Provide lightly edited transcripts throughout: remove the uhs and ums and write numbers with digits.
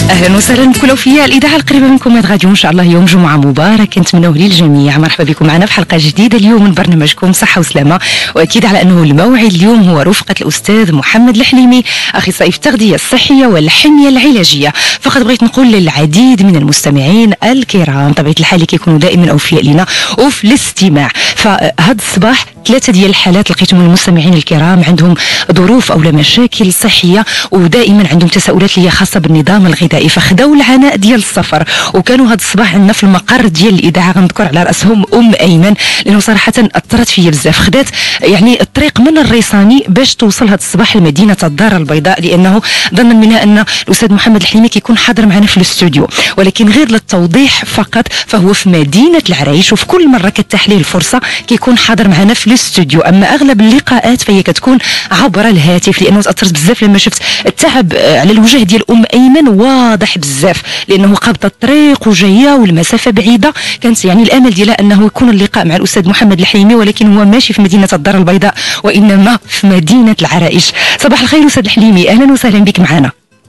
اهلا وسهلا بكل وفياء الاذاعه القريبه منكم من غاديو ان شاء الله. يوم جمعه مبارك نتمنوه للجميع. مرحبا بكم معنا في حلقه جديده اليوم من برنامجكم صحه وسلامه، واكيد على انه الموعد اليوم هو رفقه الاستاذ محمد الحليمي، اخصائي في التغذيه الصحيه والحميه العلاجيه. فقد بغيت نقول للعديد من المستمعين الكرام طبيعه الحال اللي كيكونوا دائما اوفياء لنا وفي الاستماع، فهذا الصباح 3 ديال الحالات لقيتهم من المستمعين الكرام عندهم ظروف او مشاكل صحيه، ودائما عندهم تساؤلات اللي هي خاصه بالنظام الغذائي، فخداو العناء ديال السفر. وكانوا هذا الصباح عندنا في المقر ديال الاذاعه، غنذكر على راسهم ايمن، لانه صراحه اثرت فيا بزاف. خدات يعني الطريق من الريصاني باش توصل هذا الصباح لمدينه الدار البيضاء، لانه ظنا منها ان الاستاذ محمد الحليمي كيكون حاضر معنا في الاستوديو، ولكن غير للتوضيح فقط فهو في مدينه العرايش، وفي كل مره كتاح ليه الفرصه كيكون حاضر معنا في الاستوديو. اما اغلب اللقاءات فهي كتكون عبر الهاتف، لانه تاثرت بزاف لما شفت التعب على الوجه ديال ايمن واضح بزاف، لانه قابطه الطريق وجايه والمسافه بعيده. كانت يعني الامل ديالها انه يكون اللقاء مع الاستاذ محمد الحليمي، ولكن هو ماشي في مدينه الدار البيضاء وانما في مدينه العرائش. صباح الخير استاذ الحليمي، اهلا وسهلا بك معنا.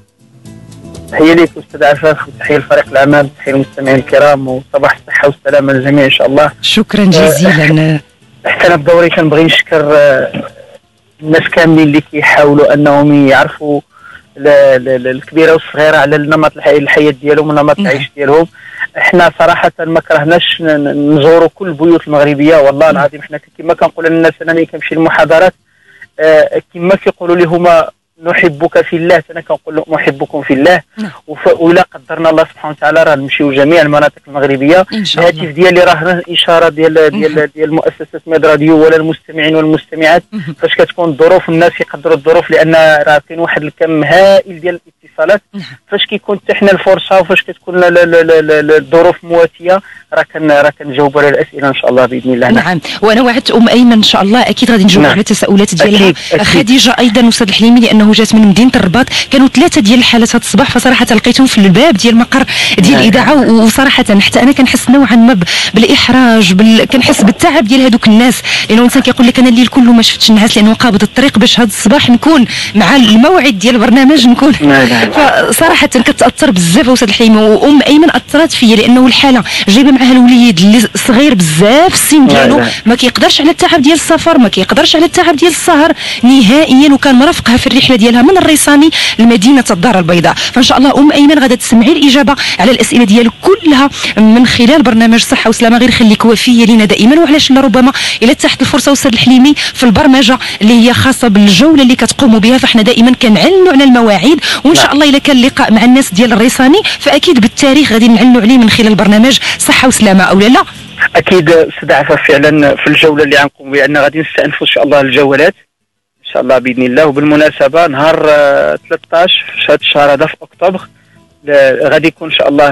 تحيه لك استاذ عفاف، وتحيه لفريق العمل، تحيه للمستمعين الكرام، وصباح الصحه والسلامه للجميع ان شاء الله. شكرا جزيلا. حتى انا بدوري كنبغي نشكر الناس كاملين اللي كيحاولوا انهم يعرفوا الكبيره والصغيره على النمط الحياه ديالهم ونمط العيش ديالهم. احنا صراحه ما كرهناش نزوروا كل البيوت المغربيه، والله العظيم حنا كما كنقول للناس انا ملي كنمشي للمحاضرات كما كيقولوا لي هما نحبك في الله، انا كنقول لهم احبكم في الله. وإلا قدرنا الله سبحانه وتعالى راه نمشيو جميع المناطق المغربيه. الهاتف ديالي راه اشاره ديال مؤسسه ميد راديو ولا المستمعين والمستمعات، فاش كتكون الظروف الناس يقدروا الظروف، لان راه كاين واحد الكم هائل ديال الاتصالات. فاش كيكون تحنا الفرصه وفاش كتكون الظروف مواتيه راه كنجاوبوا على الاسئله ان شاء الله باذن الله. نعم، وانا وعدت ايمن ان شاء الله اكيد غادي نجاوب على التساؤلات ديالها. خديجه ايضا استاذ الحليمي، لانه جات من مدينه الرباط. كانوا 3 ديال الحالات هذا الصباح، فصراحه لقيتهم في الباب ديال المقر ديال الاذاعه، وصراحه حتى انا كنحس نوعا ما بالاحراج، كنحس بالتعب ديال هذوك الناس، لانه الانسان كيقول لك انا الليل كله ما شفتش الناس، لانه قابض الطريق باش هذا الصباح نكون مع الموعد ديال البرنامج نكون. فصراحه كتاثر بزاف استاذ الحليمي، ايمن اثرت فيا، لانه الحاله جايبه معها الوليد اللي صغير بزاف السن ديالو، ما كيقدرش على التعب ديال السفر، ما كيقدرش على التعب ديال السهر نهائيا، وكان مرافقها في الرحله ديالها من الريصاني لمدينه الدار البيضاء. فان شاء الله ايمن غادا تسمعي الاجابه على الاسئله ديالك كلها من خلال برنامج صحه وسلامه. غير خليك وفيه لينا دائما، وعلاش لا ربما الى تحت الفرصه استاذ الحليمي في البرمجه اللي هي خاصه بالجوله اللي كتقوموا بها، فاحنا دائما كنعلنوا على المواعيد، وان شاء الله اذا كان لقاء مع الناس ديال الريصاني فاكيد بالتاريخ غادي نعلنوا عليه من خلال برنامج صحه وسلامه، او لا؟ اكيد استاذ عفاف، فعلا في الجوله اللي غنقوم بها عندنا غادي نستأنفوا ان شاء الله الجولات ان شاء الله باذن الله. وبالمناسبه نهار 13 في هذا الشهر هذا في اكتوبر غادي يكون ان شاء الله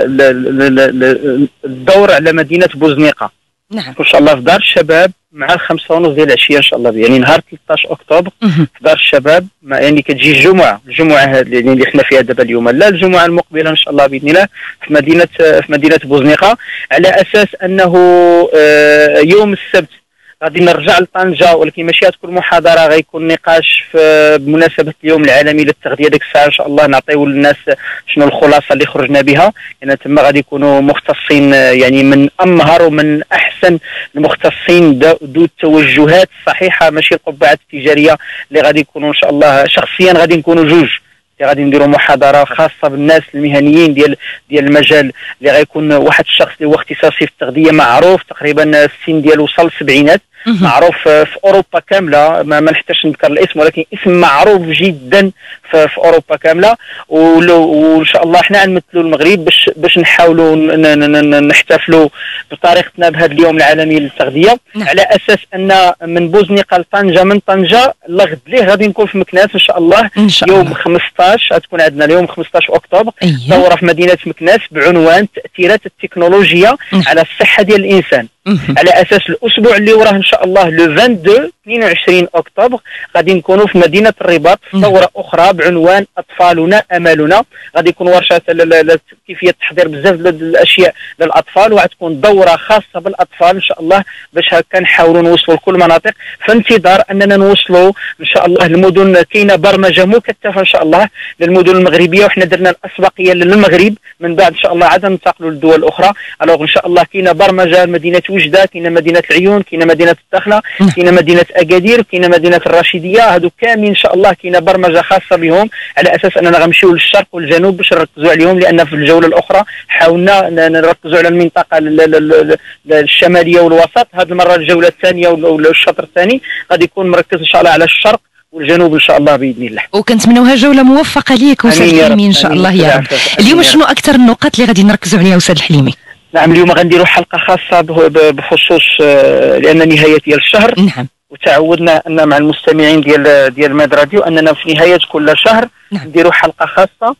الدور على مدينه بوزنيقه. نعم ان شاء الله في دار الشباب مع 5:30 ديال العشيه ان شاء الله، يعني نهار 13 اكتوبر في دار الشباب. يعني كتجي الجمعه هذه اللي حنا فيها دابا اليوم، لا الجمعه المقبله ان شاء الله باذن الله في مدينه بوزنيقه، على اساس انه يوم السبت غادي نرجع لطنجه، ولكن ماشي غتكون محاضره، غيكون نقاش بمناسبه اليوم العالمي للتغذيه. ديك الساعه ان شاء الله نعطيو للناس شنو الخلاصه اللي خرجنا بها، يعني تما غادي يكونوا مختصين، يعني من امهر ومن احسن المختصين ذو التوجهات الصحيحه، ماشي القبعات التجاريه اللي غادي يكونوا ان شاء الله. شخصيا غادي نكونوا جوج، غادي نديروا محاضره خاصه بالناس المهنيين ديال المجال، اللي غيكون واحد الشخص اللي هو اختصاصي في التغذيه معروف، تقريبا السن ديالو وصل السبعينات، معروف في اوروبا كامله، ما نحتاجش نذكر الاسم، ولكن اسم معروف جدا في اوروبا كامله. وان شاء الله حنا غنمثلوا المغرب باش نحاولوا نحتفلوا بطريقتنا بهذا اليوم العالمي للتغذيه. على اساس ان من بوزنيقه لطنجه، من طنجه لغد ليه غادي نكون في مكناس ان شاء الله يوم 15. غتكون عندنا اليوم 15 اكتوبر دوره في مدينه مكناس بعنوان تاثيرات التكنولوجيا على الصحه ديال الانسان. على اساس الاسبوع اللي وراه ان شاء الله لو 22 اكتوبر غادي نكونوا في مدينه الرباط في دوره اخرى بعنوان اطفالنا املنا. غادي يكون ورشه كيفيه تحضير بزاف الاشياء للاطفال، وغتكون دوره خاصه بالاطفال ان شاء الله باش هكا نحاولوا نوصلوا لكل المناطق في انتظار اننا نوصلوا ان شاء الله المدن. كاينه برمجه مكثفه ان شاء الله للمدن المغربيه، وحنا درنا الاسبقيه للمغرب، من بعد ان شاء الله عاد ننتقلوا للدول الاخرى. الوغ ان شاء الله كاينه برمجه مدينه وجده، كاينه مدينه العيون، كاينه مدينه الدخله، كاينه مدينه اكادير، كاينه مدينه الرشيديه. هادو كاملين ان شاء الله كاينه برمجه خاصه بهم على اساس اننا غنمشيو للشرق والجنوب باش نركزوا عليهم، لان في الجوله الاخرى حاولنا نركزوا على المنطقه الشماليه والوسط. هذه المره الجوله الثانيه ولا الشطر الثاني غادي يكون مركز ان شاء الله على الشرق والجنوب ان شاء الله باذن الله. وكنتمنوها جوله موفقه ليك استاذ الحليمي ان شاء الله يا رب. اليوم شنو اكثر النقاط اللي غادي نركزوا عليها استاذ الحليمي؟ نعم، اليوم غنديروا حلقه خاصه بخصوص لان نهايه ديال الشهر. نعم. وتعودنا ان مع المستمعين ديال ماد راديو اننا في نهايه كل شهر نديروا حلقه خاصه،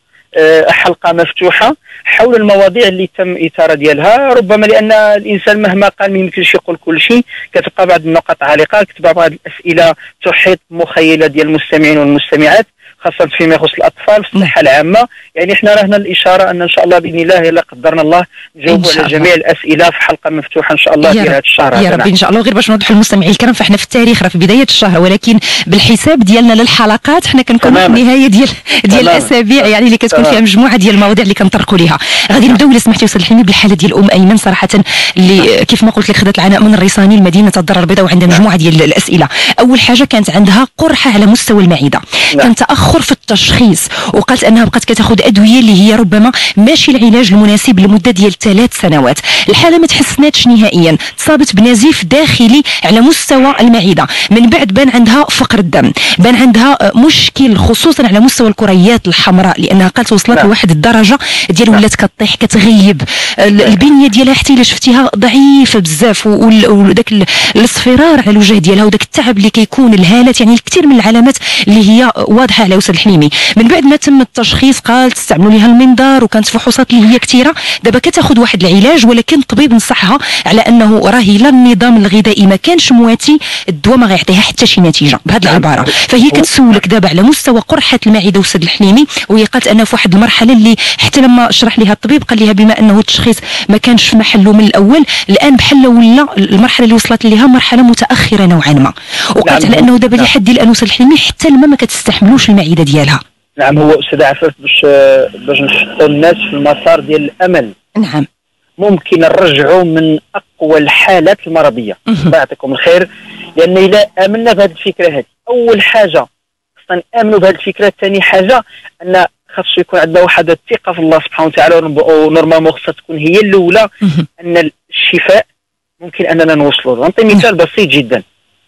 حلقه مفتوحه حول المواضيع اللي تم اثاره ديالها. ربما لان الانسان مهما قال ما يمكنش يقول كل شيء، كتبقى بعض النقاط عالقه، كتبقى بعض الاسئله تحيط مخيله ديال المستمعين والمستمعات، خاصه فيما يخص الاطفال في الصحه العامه. يعني احنا راهنا الاشاره ان شاء الله باذن الله الا قدرنا الله نجاوبوا على جميع الاسئله في حلقه مفتوحه ان شاء الله ديال هذا الشهر. يا رب ان شاء الله. غير باش نوضحوا للمستمعين الكرام، فاحنا في التاريخ راه في بدايه الشهر، ولكن بالحساب ديالنا للحلقات حنا كنكونوا في النهايه ديال الاسابيع، يعني اللي كتكون فيها مجموعه ديال المواضيع اللي كنطرقوا ليها. غادي نبداو الا سمحتي استاذ الحليمي بالحاله ديال ام ايمن، صراحه اللي كيف ما قلت لك خدت العناء من الريساني لمدينه الدار البيضاء، وعندها مجموعه ديال الاسئله. اول حاجه كانت عندها قرحه على مستوى المعده، كان تاخر في التشخيص، وقالت انها بقات كتاخذ ادويه اللي هي ربما ماشي العلاج المناسب لمده ديال 3 سنوات. الحاله ما تحسناتش نهائيا، تصابت بنزيف داخلي على مستوى المعده، من بعد بان عندها فقر الدم، بان عندها مشكل خصوصا على مستوى الكريات الحمراء، لانها قالت وصلت لواحد الدرجه ديال ولات كطيح كتغيب، البنيه ديالها حتى الا شفتيها ضعيفه بزاف، وداك الاصفرار على الوجه ديالها وداك التعب اللي كيكون، الهالات، يعني الكثير من العلامات اللي هي واضحه على استاذ الحليمي. من بعد ما تم التشخيص قالت استعملوا لها المنظار، وكانت فحوصات اللي هي كثيره. دابا كتاخذ واحد العلاج، ولكن الطبيب نصحها على انه راهي لا النظام الغذائي ما كانش مواتي، الدواء ما غيعطيها حتى شي نتيجه بهذه العباره. فهي كتسولك دابا على مستوى قرحه المعده استاذ الحليمي، وهي قالت انها في واحد المرحله اللي حتى لما شرح لها الطبيب قال لها بما انه التشخيص ما كانش في محله من الاول، الان بحال ولا المرحله اللي وصلت لها مرحله متاخره نوعا ما، وقالت على انه دابا لحد الان استاذ الحليمي حتى الماء ما كتستحملوش المعده ديالها. نعم، هو استاذ عفاف باش نحطوا الناس في المسار ديال الامل. نعم، ممكن نرجعوا من اقوى الحالات المرضيه. الله يعطيكم الخير. لان الا امنا بهذه الفكره هذه، اول حاجه خصنا نامنوا بهذه الفكره. ثاني حاجه ان خاص يكون عندنا واحد الثقه في الله سبحانه وتعالى، ونورمالمون خصها تكون هي الاولى، ان الشفاء ممكن اننا نوصلوا له. نعطي مثال بسيط جدا.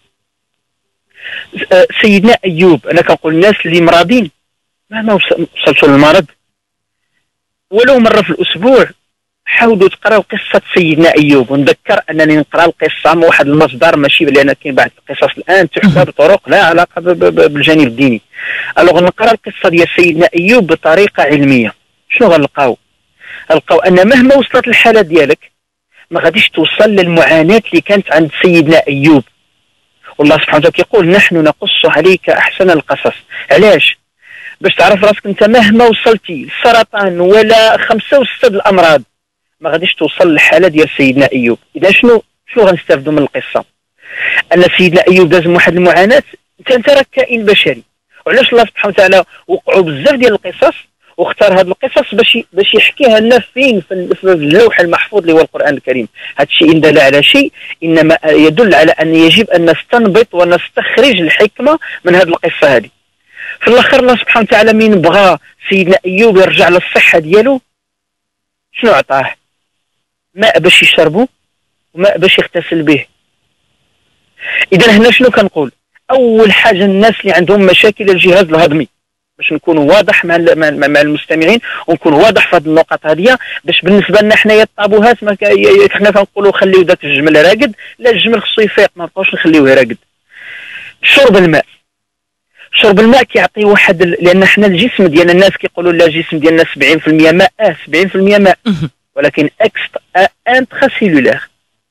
سيدنا ايوب، انا كنقول الناس اللي مرضين مهما وصلتوا للمرض ولو مره في الاسبوع حاولوا تقراو قصه سيدنا ايوب. ونذكر انني نقرا القصه من واحد المصدر، ماشي لان كاين بعض القصص الان تحكى بطرق لا علاقه بالجانب الديني. الوغ نقرا القصه ديال سيدنا ايوب بطريقه علميه. شنو غنلقاو؟ غنلقاو ان مهما وصلت الحاله ديالك ما غاديش توصل للمعاناه اللي كانت عند سيدنا ايوب. والله سبحانه وتعالى كيقول نحن نقص عليك احسن القصص. علاش؟ باش تعرف راسك انت مهما وصلتي للسرطان ولا 5 و6 الامراض ما غاديش توصل للحاله ديال سيدنا ايوب. اذا شنو غنستافدوا من القصه؟ ان سيدنا ايوب داز من واحد المعاناه. انت راك كائن بشري، وعلاش الله سبحانه وتعالى وقعوا بزاف ديال القصص واختار هذه القصص باش يحكيها لنا فين في اللوح المحفوظ اللي هو القران الكريم. هذا الشيء ان دل على شيء انما يدل على ان يجب ان نستنبط ونستخرج الحكمه من هذه القصه هذه. في الاخر الله سبحانه وتعالى من بغى سيدنا ايوب يرجع للصحه ديالو شنو عطاه؟ ماء باش يشربوا وماء باش يغتسل به. اذا هنا شنو كنقول؟ اول حاجه الناس اللي عندهم مشاكل الجهاز الهضمي، باش نكونوا واضح مع المستمعين ونكون واضح في هذه النقط هذه، باش بالنسبه لنا حنايا الطابوهات حنا كنقولوا خليو ذاك الجمل راقد، لا الجمل خصو يفيق، ما نبقاوش نخليوه راقد. شرب الماء كيعطي واحد لان حنا الجسم ديالنا الناس كيقولوا لا الجسم ديالنا 70% ماء. 70% ماء، ولكن انترا سيلولار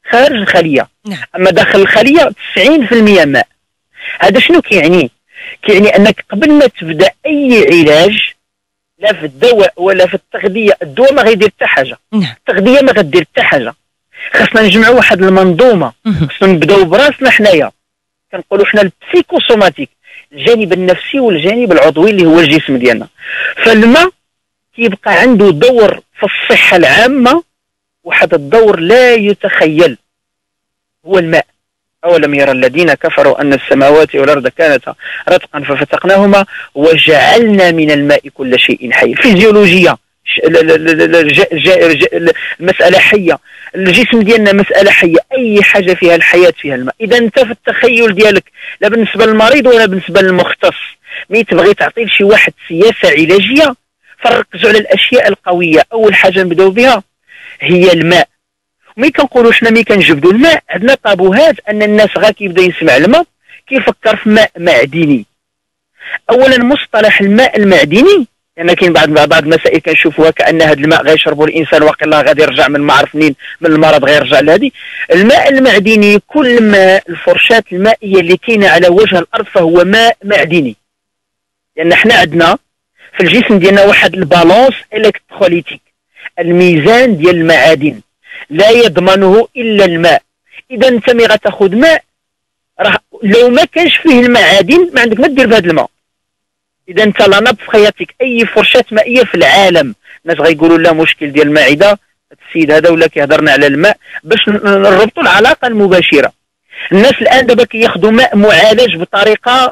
خارج الخليه. نعم. اما داخل الخليه 90% ماء. هذا شنو كيعني؟ كيعني انك قبل ما تبدا اي علاج، لا في الدواء ولا في التغذيه، الدواء ما غيدير حتى حاجه، التغذيه ما غدير حتى حاجه. خاصنا نجمعوا واحد المنظومه، خاصنا نبداو براسنا حنايا، كنقولوا حنا البسيكوسوماتيك، الجانب النفسي والجانب العضوي اللي هو الجسم ديالنا. فالماء كيبقى عنده دور في الصحه العامه، واحد الدور لا يتخيل، هو الماء. أولم يرى الذين كفروا أن السماوات والأرض كانتا رتقا ففتقناهما وجعلنا من الماء كل شيء حي. فيزيولوجيا، المسألة حية، الجسم ديالنا مسألة حية، أي حاجة فيها الحياة فيها الماء. إذا أنت في التخيل ديالك، لا بالنسبة للمريض ولا بالنسبة للمختص، مي تبغي تعطي لشي واحد سياسة علاجية، فركزوا على الأشياء القوية. أول حاجة نبداو بها هي الماء. مي كنقولوا حنا مي كنجبدوا الماء، عندنا طابوهات ان الناس غا كيبدا يسمع الماء كيفكر في ماء معدني. اولا مصطلح الماء المعدني، لان كاين بعض المسائل كنشوفوها كان هذا الماء غيشربوا الانسان واقيلا غادي يرجع من ما عرف منين من المرض غيرجع لهذه. الماء المعدني كل ماء، الفرشاة المائيه اللي كاينه على وجه الارض فهو ماء معدني. لان حنا عندنا في الجسم ديالنا واحد البالونس الكتروليتيك، الميزان ديال المعادن لا يضمنه الا الماء. اذا انت مي غتاخذ ماء، راه لو ما كانش فيه المعادن ما عندك ما دير بهذا الماء. اذا انت لا نبض في حياتك اي فرشاه مائيه في العالم، الناس غيقولوا لا مشكل ديال المعده، السيد هذا ولا كيهضرنا على الماء باش نربطوا العلاقه المباشره. الناس الان دابا كياخذوا ماء معالج بطريقه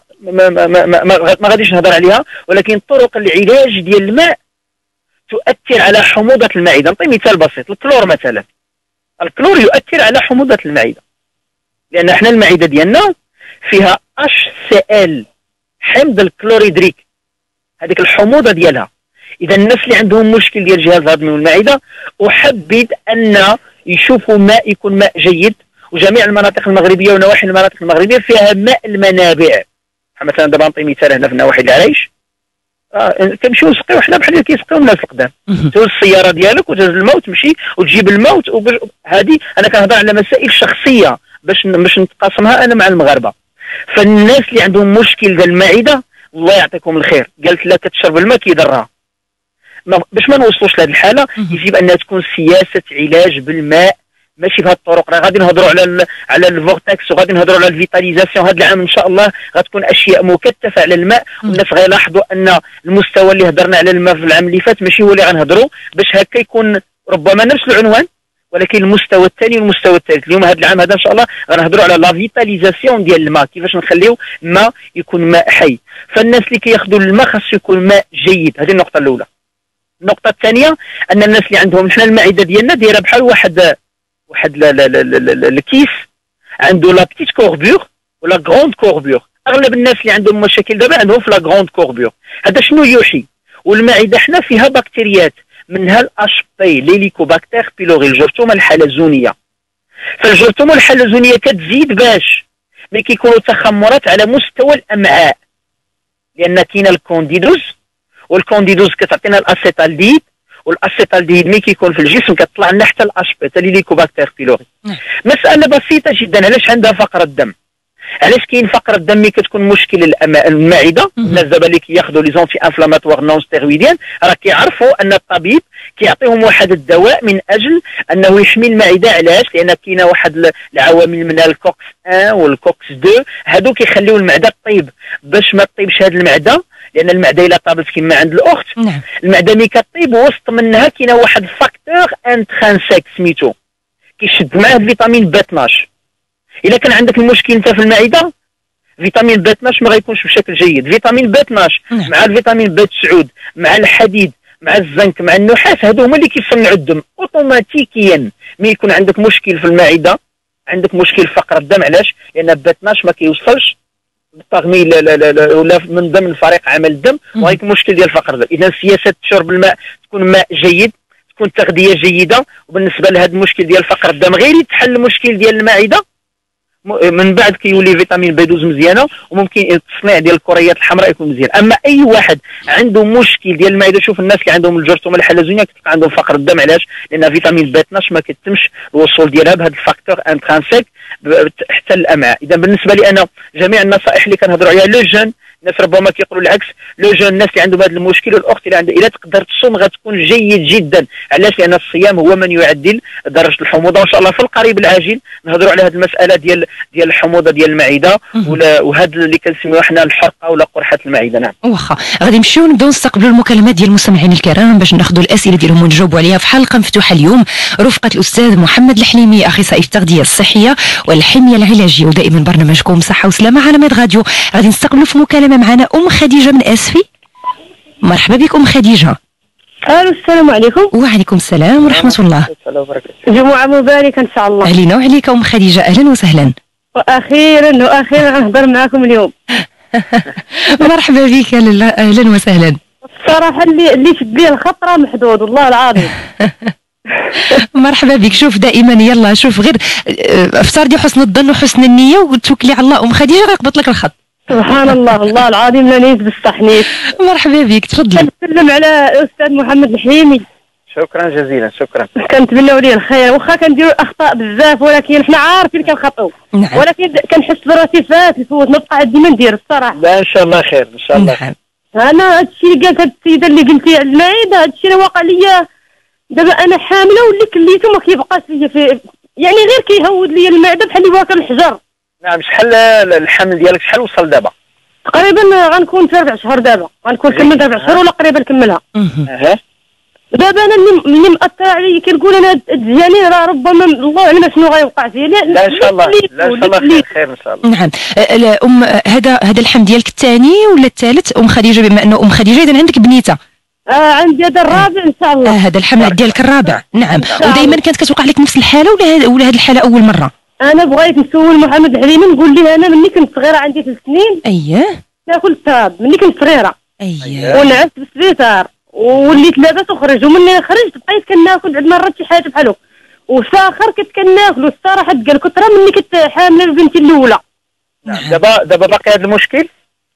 ما غاديش نهضر عليها، ولكن طرق العلاج ديال الماء تؤثر على حموضه المعده. نعطي مثال بسيط، الكلور مثلا، الكلور يؤثر على حموضه المعده، لان احنا المعده ديالنا فيها HCl، حمض الكلوريدريك، هذيك الحموضه ديالها. اذا الناس اللي عندهم مشكل ديال الجهاز الهضمي والمعده احبذ ان يشوفوا ماء يكون ماء جيد. وجميع المناطق المغربيه ونواحي المناطق المغربيه فيها ماء المنابع. مثلا دابا نعطي مثال هنا في نواحي العريش، كنمشيو نسقيو حنا بحال اللي كيسقيو الناس القدام. تهز السياره ديالك وتهز الماء وتمشي وتجيب الماء هذه انا كنهضر على مسائل شخصيه باش نتقاسمها انا مع المغاربه. فالناس اللي عندهم مشكل ديال المعده الله يعطيكم الخير، قالت لا كتشرب الماء كيضرها. باش ما نوصلوش لهذه الحاله يجب انها تكون سياسه علاج بالماء، ماشي بهذه الطرق. راه غادي نهضروا على الفورتكس وغادي نهضروا على الفيتاليزاسيون. هذا العام ان شاء الله غتكون اشياء مكثفه على الماء، والناس غيلاحظوا ان المستوى اللي هضرنا على الماء في العام اللي فات ماشي هو اللي غنهضروا، باش هكا يكون ربما نفس العنوان ولكن المستوى الثاني والمستوى الثالث. اليوم هذا العام هذا ان شاء الله غنهضروا على لا فيتاليزاسيون ديال الماء، كيفاش نخليو الماء يكون ماء حي. فالناس اللي كياخذوا الماء خاصو يكون ماء جيد، هذه النقطه الاولى. النقطه الثانيه ان الناس اللي عندهم حنا المعده ديالنا دايره بحال واحد الكيس عنده لا بتيت كوربور ولا غروند كوربور. اغلب الناس اللي عندهم مشاكل دابا عندهم في لا غروند كوربور. هذا شنو يوحي؟ والمعده حنا فيها بكتيريات منها الاتش بي ليليكوباكتير بيلوري، الجرثومه الحلزونيه. فالجرثومه الحلزونيه كتزيد باش ملي كيكونوا تخمرات على مستوى الامعاء، لان كاين الكونديدوز، والكونديدوز كتعطينا الاسيتالديد، والاسيتالديد ملي كيكون في الجسم كتطلع لنا حتى الاتش بي ليليكوباكتير بيلوري. مساله بسيطه جدا، علاش عندها فقر الدم؟ علاش كاين فقر الدم ملي كتكون مشكل المعده؟ الناس دابا اللي كياخذوا لي زونتي انفلاماتوار نون ستيرويديان راه كيعرفوا ان الطبيب كيعطيهم واحد الدواء من اجل انه يحمي المعده. علاش؟ لان كاينه واحد العوامل منها الكوكس 1 والكوكس 2، هادو كيخليو المعده طيب. باش ما تطيبش هاد المعده، لان المعده الا طابت كما عند الاخت المعده ملي كطيب وسط منها كاينه واحد فاكتور انترانسيك سميتو كيشد معاه فيتامين بي 12. الا كان عندك المشكل انت في المعده، فيتامين بي 12 ما غيكونش بشكل جيد. فيتامين بي 12 مع الفيتامين بي 9 مع الحديد مع الزنك مع النحاس، هادو هما اللي كيصنعوا الدم اوتوماتيكيا. ملي يكون عندك مشكل في المعده، عندك مشكل في فقر الدم. علاش؟ لان بي 12 ما كيوصلش بالتغميل ولا من ضمن فريق عمل الدم، وهيك مشكل ديال فقر الدم. اذا سياسه شرب الماء تكون ماء جيد، تكون تغذيه جيده. وبالنسبه لهذا المشكل ديال فقر الدم غير يتحل المشكل ديال المعده، من بعد كيولي فيتامين بي 12 مزيانه، وممكن التصنيع ديال الكريات الحمراء يكون مزيان. اما اي واحد عنده مشكل ديال المعده، شوف الناس اللي عندهم الجرثومه الحلزونيه كتلقى عندهم فقر الدم. علاش؟ لان فيتامين بي 12 ما كيتمش الوصول ديالها بهذا الفاكتور انترانسيك حتى الامعاء. اذا بالنسبه لي انا جميع النصائح اللي كنهضروا عليها لو جون، الناس ربما كيقولوا العكس، لو جون الناس اللي عندهم هذا المشكل والاخت اللي عندها، اذا تقدر تصوم غتكون جيد جدا. علاش؟ لان الصيام هو من يعدل درجه الحموضه، وان شاء الله في القريب العاجل نهضروا على هذه المساله ديال الحموضه ديال المعده وهذا اللي كنسميوه حنا الحرقه ولا قرحه المعده. نعم. واخا غادي نمشيو نبداو نستقبلوا المكالمات ديال المستمعين الكرام باش ناخذوا الاسئله ديالهم ونجاوبوا عليها في حلقه مفتوحه اليوم رفقه الاستاذ محمد الحليمي، اخصائي التغذيه الصحيه والحميه العلاجيه، ودائما برنامجكم صحه وسلامه على ميد راديو. غادي نستقبلوا في مكالمه معنا خديجه من اسفي. مرحبا بك خديجه. الو السلام عليكم. وعليكم السلام ورحمه الله. جمعه مباركه ان شاء الله. علينا وعليك خديجه، اهلا وسهلا. واخيرا غنهضر معكم اليوم. مرحبا بك، اهلا وسهلا. الصراحه اللي شد لي الخطره محدود والله العظيم. مرحبا بك. شوف دائما يلا شوف غير افترضي حسن الظن وحسن النيه وتوكلي على الله خديجه غيقبط لك الخط. سبحان الله والله العظيم لا نيت بالصحنيت. مرحبا بك، تفضلي. كنسلم على الاستاذ محمد الحليمي. شكرا جزيلا. شكرا. كنتمنوا ليه الخير، واخا كنديروا اخطاء بزاف ولكن حنا عارفين كنخطئوا. نعم. ولكن كنحس براسي فات الفوت نبقى ديما ندير الصراحه. لا ان شاء الله خير ان شاء الله. نعم. انا هادشي اللي قالت هاد السيده اللي قلتي على المعده، هادشي اللي واقع ليا دابا. انا حامله واللي كليته ما كيبقاش ليا في، يعني غير كيهود ليا المعده بحال اللي واكل الحجر. نعم. شحال الحمل ديالك شحال وصل دابا؟ تقريبا غنكون في 4 شهور دابا، غنكون كملت 4 شهور ولا قريبا نكملها. دابا انا اللي مأثر عليا كنقول انا الجنين راه ربما الله اعلم شنو غيوقع فيه. لا ان شاء الله، لا ان شاء الله خير ان شاء الله. نعم. هذا الحمل ديالك الثاني ولا الثالث خديجه؟ بما انه خديجه اذا عندك بنيته. عندي هذا الرابع ان شاء الله. هذا الحمل ديالك الرابع. نعم. ودائما كانت كتوقع لك نفس الحاله ولا هذه الحاله اول مره؟ انا بغيت نسول محمد الحليمي نقول ليه انا ملي كنت صغيره عندي 3 سنين. اييه. ناكل التراب ملي كنت صغيره. اييه. ونعست بالسبيطار وليت لاباس وخرج، ومني خرجت بقيت كناكل عند مرات شي حاجه بحال هكا، وساخر كنت كناكل. الصراحه قال كثره ملي كنت حامله بنتي الاولى. نعم. دابا باقي هذا المشكل؟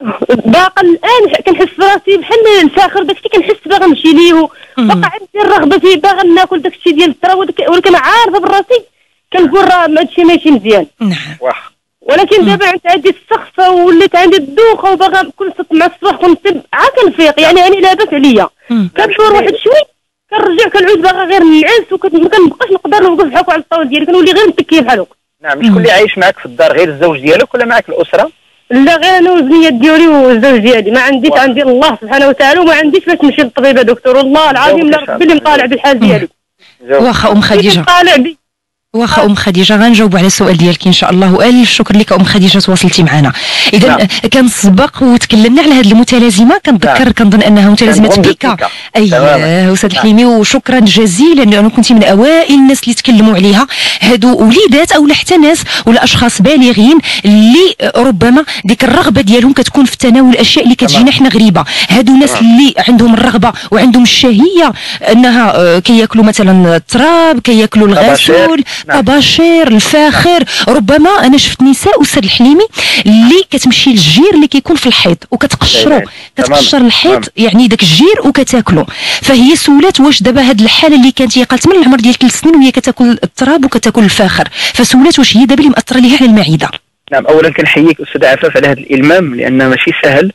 باقي الان كنحس براسي بحال الفاخر داكشي، كنحس باغا نمشي ليه، باقا عندي الرغبه فيه باغا ناكل داكشي ديال التراب، ولكن عارفه براسي كنقول راه هادشي ماشي مزيان. نعم. ولكن دابا عندي السخفه وليت عندي الدوخه، وباغا كل مع الصباح كنت عا كنفيق، يعني انا لاباس عليا. كندور واحد شوي كنرجع كنعود باغا غير نعس، وكنبقاش نقدر نوقف بحال على الطاول ديالي، كنولي غير متكيه بحال هكا. نعم. شكون اللي عايش معك في الدار؟ غير الزوج ديالك ولا معك الاسره؟ لا غير انا والبنيه ديالي والزوج ديالي، ما عنديش. عندي الله سبحانه وتعالى، وما عنديش باش نمشي للطبيبه دكتور، والله العظيم لا ربي اللي مطالع بالحال ديالي. واخا خديجه طالع بي. واخا خديجه غنجاوب على السؤال ديالك ان شاء الله، والف شكر لك خديجه تواصلتي معنا. اذا كان سبق وتكلمنا على هذه المتلازمه، كنتذكر كنظن انها متلازمه بيكا. اييه استاذ الحليمي، وشكرا جزيلا لانه كنتي من اوائل الناس اللي تكلموا عليها. هادو وليدات او حتى ناس ولا اشخاص بالغين اللي ربما ديك الرغبه ديالهم كتكون في تناول الاشياء اللي كتجينا حنا غريبه. هادو الناس اللي عندهم الرغبه وعندهم الشهيه انها كياكلوا مثلا التراب، كياكلوا الغسول، طباشير، الفاخر. ربما انا شفت نساء استاذ الحليمي اللي كتمشي للجير اللي كيكون في الحيط وكتقشرو، كتقشر الحيط يعني داك الجير وكتاكلو. فهي سولات واش دابا هاد الحاله اللي كانت هي قالت من العمر ديال 3 سنين وهي كتاكل التراب وكتاكل الفاخر، فسولات واش هي دابا اللي مأثره ليها على المعده. نعم. اولا كنحييك استاذ عفاف على هذا الالمام، لان ماشي سهل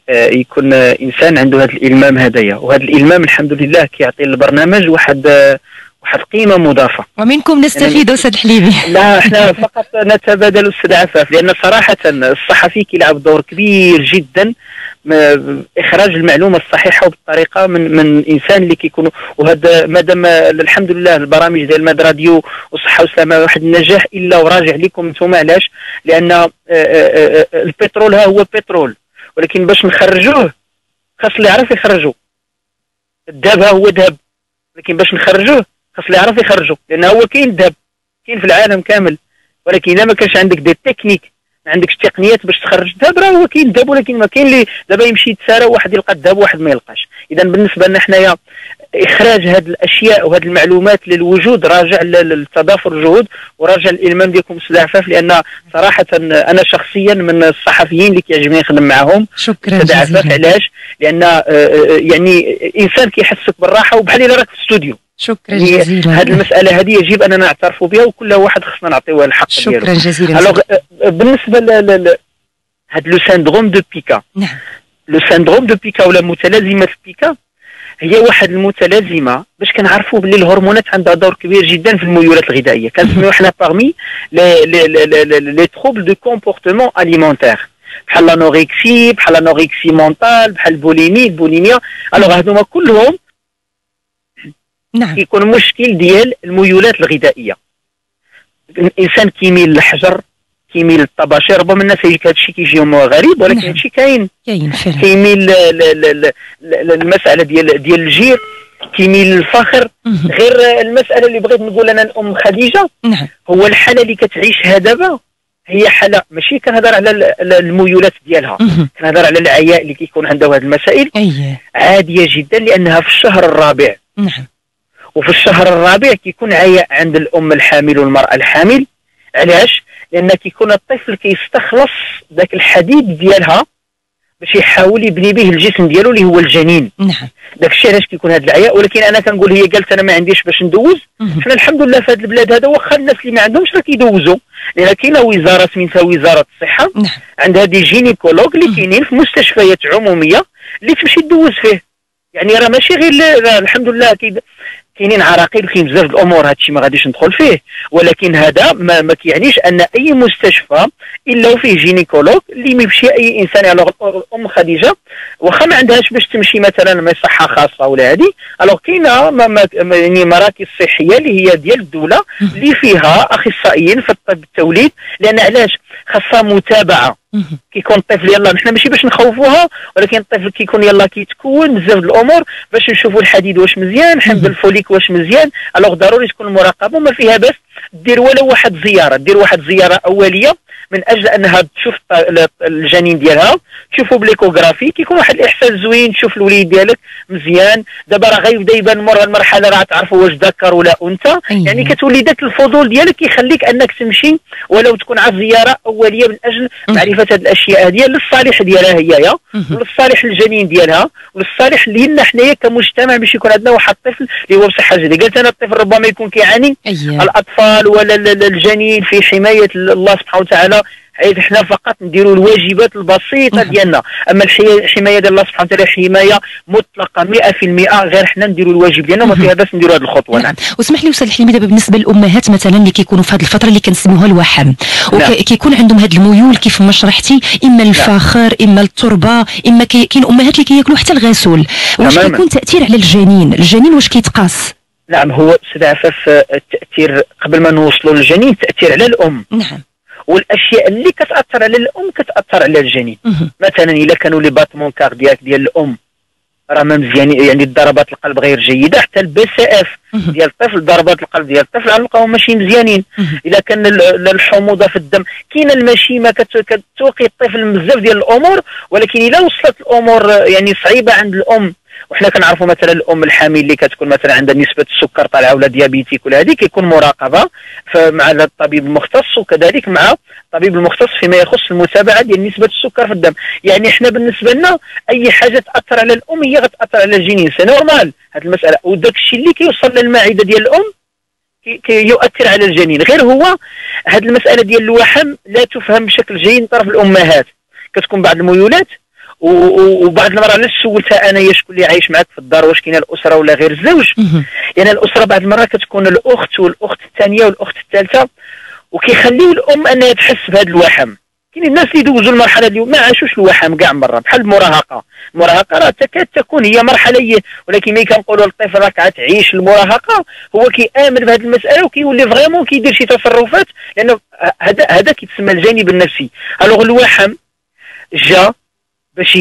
يكون انسان عنده هذا الالمام هدايا، وهذا الالمام الحمد لله كيعطي البرنامج واحد قيمه مضافه، ومنكم نستفيد استاذ الحليمي. لا احنا فقط نتبادل استاذ عفاف، لان صراحه الصحفي كيلعب دور كبير جدا اخراج المعلومه الصحيحه وبالطريقه من انسان اللي كيكونوا. وهذا مادام الحمد لله البرامج ديال ماد راديو وصحه وسلامه واحد النجاح الا وراجع لكم انتم. علاش؟ لان البترول ها هو بترول، ولكن باش نخرجوه خاص اللي يعرف يخرجوه. الذهب ها هو ذهب، لكن باش نخرجوه خاص اللي يعرف يخرجه، لان هو كاين الذهب كاين في العالم كامل، ولكن الا ما كانش عندك دي تكنيك ما عندكش تقنيات باش تخرج الذهب، راه هو كاين الذهب، ولكن ما كاين اللي دابا يمشي يتسارى واحد يلقى الذهب وواحد ما يلقاش. اذا بالنسبه لنا حنايا اخراج هذه الاشياء وهذه المعلومات للوجود راجع للتضافر الجهود وراجع للالمام ديالكم استاذ عفاف، لان صراحه انا شخصيا من الصحفيين اللي كيعجبني نخدم معاهم. شكرا استاذ عفاف. علاش؟ لان يعني انسان كيحسك بالراحه وبحال الا راك في الاستوديو. شكرا جزيلا. هذه المساله هذه يجب اننا نعترفوا بها، وكل واحد خصنا نعطيوه الحق ديالو. شكرا جزيلا. الوغ بالنسبه هذا لو سيندروم دو بيكا، نعم، لو سيندروم دو بيكا ولا متلازمه بيكا هي واحد المتلازمه باش كنعرفوا باللي الهرمونات عندها دور كبير جدا في الميولات الغذائيه، كنسميو حنا باغمي لي تروبل دو كومبورتمون اليمونتير، بحال لانوريكسي، بحال لانوريكسي مونتال، بحال البوليميا. الوغ هذوما كلهم نعم كيكون مشكل ديال الميولات الغذائيه. الانسان كيميل للحجر، كيميل للطباشير، ربما الناس هذا الشيء كيجيهم غريب، ولكن هذا الشيء كاين فعلا. كيميل للمساله ديال الجير، كيميل للفخر. غير المساله اللي بغيت نقول انا الام خديجه، نعم، هو الحاله اللي كتعيشها دابا هي حاله ماشي كنهضر على الميولات ديالها، كنهضر على العياء اللي كيكون عندها هذه المسائل عاديه جدا، لانها في الشهر الرابع. نعم. وفي الشهر الرابع كيكون عياء عند الام الحامل والمراه الحامل. علاش؟ لان كيكون الطفل كيستخلص ذاك الحديد ديالها باش يحاول يبني به الجسم ديالو اللي هو الجنين. نعم. داك الشيء علاش كيكون هذا العياء. ولكن انا كنقول هي قالت انا ما عنديش باش ندوز، حنا الحمد لله في هذا البلاد هذا واخا الناس اللي ما عندهمش راه كيدوزوا، لان كاينه وزاره سميتها وزاره الصحه. نعم. عندها دي جينيكولوج اللي كاينين في مستشفيات عموميه اللي تمشي تدوز فيه. يعني راه ماشي غير الحمد لله كاينين عراقيل، كاين بزاف الامور، هادشي ما غاديش ندخل فيه، ولكن هذا ما كيعنيش ان اي مستشفى الا وفيه جينيكولوج اللي ما يمشي اي انسان. على ام خديجه واخا ما عندهاش باش تمشي مثلا مصحه خاصه ولا هذه، الوغ كاينه يعني مراكز صحيه اللي هي ديال الدوله اللي فيها اخصائيين في الطب التوليد. لان علاش؟ خاصها متابعه. كيكون الطفل يلا نحن ماشي باش نخوفوها، ولكن الطفل كيكون يلا كيتكون بزاف د الامور باش نشوفوا الحديد واش مزيان، حمض الفوليك واش مزيان. الوغ ضروري تكون المراقبه، وما فيها باس دير ولو واحد زياره، دير واحد زياره اوليه من اجل انها تشوف الجنين ديالها، تشوفوا بالايكوغرافي، كيكون واحد الاحساس زوين، تشوف الوليد ديالك مزيان. دابا راه غيبدا يبان مور المرحله راه تعرفوا واش ذكر ولا انثى. يعني كتولي داك الفضول ديالك كيخليك انك تمشي ولو تكون على زياره اوليه من اجل معرفه هذه الاشياء هذه للصالح ديالها هي وللصالح الجنين ديالها وللصالح لينا حنايا كمجتمع، باش يكون عندنا واحد الطفل اللي هو بصحه جيده. قلت انا الطفل ربما يكون كيعاني، الاطفال ولا الجنين في حمايه الله سبحانه وتعالى، حيث حنا فقط نديروا الواجبات البسيطه ديالنا. اما الحمايه ديال الله سبحانه وتعالى حمايه مطلقه 100%، غير حنا نديروا الواجب ديالنا وما فيها باس نديروا هذه الخطوه. نعم. واسمح لي استاذ حليمي، دابا بالنسبه للامهات مثلا اللي كيكونوا في هذه الفتره اللي كنسميوها الوحم، وكيكون عندهم هذه الميول كيف ما شرحتي، اما الفخر اما التربه، اما كاين امهات اللي كياكلوا حتى الغسول. واش كيكون تاثير على الجنين واش كيتقاس؟ نعم، هو استاذ عفاف التاثير قبل ما نوصلوا للجنين التاثير على الام. نعم. والاشياء اللي كتاثر على الام كتاثر على الجنين. مثلا الا كانوا لي باتمون كاردياك ديال الام راه ما مزيان، يعني ضربات القلب غير جيده، حتى البي سي اف ديال الطفل، ضربات القلب ديال الطفل غنلقاوهم ماشي مزيانين. الا كان الحموضه في الدم، كاينه المشيمه كتوقي الطفل بزاف ديال الامور. ولكن الا وصلت الامور يعني صعيبه عند الام، وحنا كنعرفوا مثلا الام الحامل اللي كتكون مثلا عندها نسبه السكر طالعه ولا ديابيتيك ولا هذه، كيكون مراقبه مع الطبيب المختص، وكذلك مع الطبيب المختص فيما يخص المتابعه ديال نسبه السكر في الدم. يعني حنا بالنسبه لنا اي حاجه تاثر على الام هي غتاثر على الجنين، سي نورمال هذه المساله. وداك الشيء اللي كيوصل للمعده ديال الام يؤثر على الجنين. غير هو هذه المساله ديال الوحم لا تفهم بشكل جيد من طرف الامهات. كتكون بعض الميولات، وبعض المرات علاش سولتها انايا شكون اللي عايش معك في الدار، واش كاينه الاسره ولا غير الزوج؟ يعني الاسره بعض المرات كتكون الاخت والاخت الثانيه والاخت الثالثه، وكيخليو الام انها تحس بهذا الوحم. كاين الناس اللي يدوزوا المرحله اللي ما عاشوش الوحم كاع مره، بحال المراهقه. المراهقه راه تكاد تكون هي مرحله، ولكن ملي كنقولوا للطفل راك غتعيش المراهقه، هو كيامن بهذه المساله وكيولي فريمون كيدير شي تصرفات، لانه هذا كيتسمى الجانب النفسي. الوغ الوحم جا باش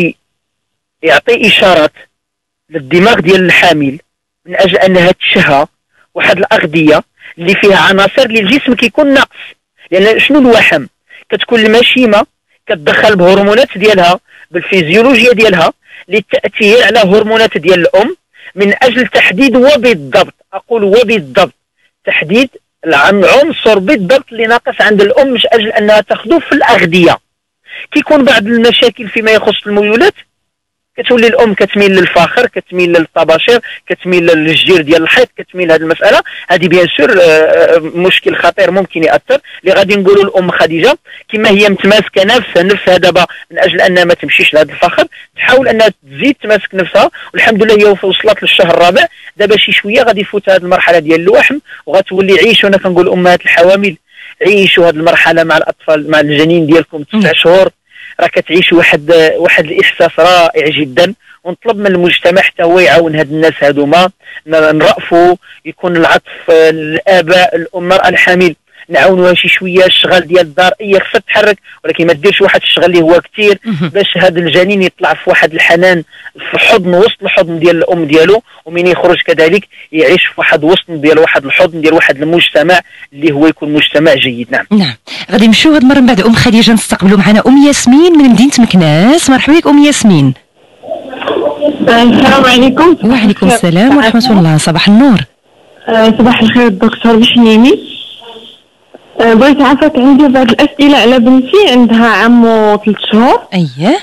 يعطي اشارات للدماغ ديال الحامل من اجل انها تشهى واحد الاغذيه اللي فيها عناصر اللي الجسم كيكون ناقص. لان شنو الوحم؟ كتكون المشيمه كتدخل بهرمونات ديالها بالفيزيولوجيا ديالها للتاثير على هرمونات ديال الام من اجل تحديد وبالضبط، اقول وبالضبط تحديد العنصر بالضبط اللي ناقص عند الام مش اجل انها تاخذه في الاغذيه. كيكون بعض المشاكل فيما يخص الميولات كتولي الام كتميل للفاخر، كتميل للطباشير، كتميل للجير ديال الحيط، كتميل هذه المساله. هذه بيان سور مشكل خطير ممكن ياثر، اللي غادي نقولوا الام خديجه كما هي متماسكه نفسها دابا من اجل انها ما تمشيش لهذا الفخر، تحاول انها تزيد تماسك نفسها، والحمد لله هي وصلت للشهر الرابع. دابا شي شويه غادي يفوت هذه المرحله ديال الوحم وغتولي عيشوا. انا كنقول امهات الحوامل عيشوا هذه المرحله مع الاطفال، مع الجنين ديالكم 9 شهور، راه كتعيشوا واحد الاحساس رائع جدا. ونطلب من المجتمع حتى هو يعاون هاد الناس هادوما، نرأفوا، يكون العطف الاباء المراه الحامل نعاونوها شي شويه. الشغل ديال الدار هي خصها تتحرك، ولكن ما ديرش واحد الشغل اللي هو كثير باش هذا الجنين يطلع في واحد الحنان، في حضن، وسط الحضن ديال الام ديالو، ومن يخرج كذلك يعيش في واحد وسط ديال واحد الحضن ديال واحد المجتمع اللي هو يكون مجتمع جيد. نعم غادي نمشيو هاد المره من بعد ام خديجه نستقبلوا معنا ام ياسمين من مدينه مكناس. مرحبا بك ام ياسمين. السلام عليكم. وعليكم السلام ورحمه الله. صباح النور. صباح الخير الدكتور بحنيمي. بغيت نعرفك، عندي بعض الاسئله على بنتي عندها عام و3 شهور. اييه.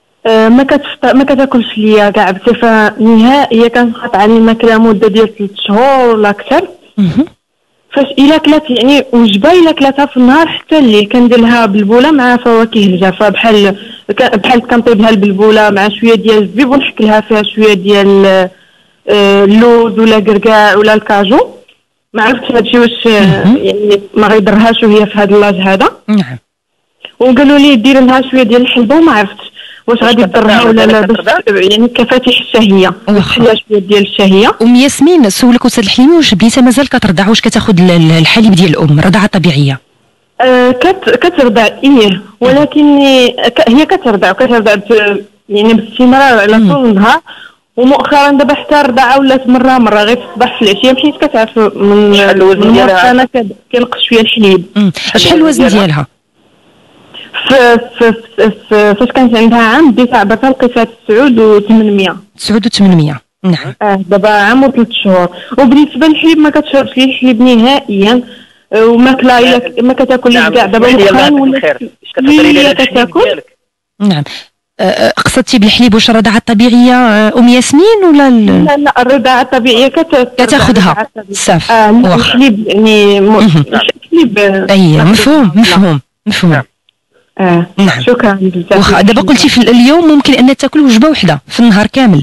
ما كتاكلش ليا كاع بصفه نهائيه، كنقطع على الماكله مده ديال 3 شهور ولا اكثر. فاش الا كلات يعني وجبه الا كلاتها في النهار حتى الليل كندير لها بالبوله مع فواكه الجافه، بحال كنطيب لها البلبوله مع شويه ديال الزبيب ونحك لها فيها شويه ديال اللوز ولا كركاع ولا الكاجو. ما عرفتش هادشي واش يعني ما غيضرهاش وهي في هذا اللاج هذا. نعم. وقالوا لي دير لها شويه ديال الحلبه وما عرفتش واش غادي يضرها ولا لا، باش يعني كفاتح الشهيه شويه ديال الشهيه. ام ياسمين سولك استاذ الحليمي، واش بنيتها مازال كترضع؟ واش كتاخذ الحليب ديال الام رضعه طبيعيه؟ كترضع ايه، ولكن هي كترضع يعني باستمرار على طول النهار. ومؤخرا دابا حتى الرضاعه ولات مره غير في الصباح في العشيه، حيت كتعرف من الوزن ديالها انا كنقص شويه الحليب. شحال الوزن ديالها؟ فاش كانت عندها عام بديت عبرتها لقيتها 9 و800. نعم. دابا عام و3 شهور. وبالنسبه للحليب ما كتشربش ليه الحليب نهائيا، وماكله ما كتاكلش كاع. دابا مؤخرا ولات هي كتاكل. نعم. قصدتي بالحليب واش الرضاعه الطبيعيه ام ياسمين ولا لا الرضاعه الطبيعيه كتاخذها صافي. الحليب يعني الحليب. اي مفهوم. نعم. شكرا بزاف. واخا دابا قلتي في اليوم ممكن ان تاكل وجبه وحده في النهار كامل.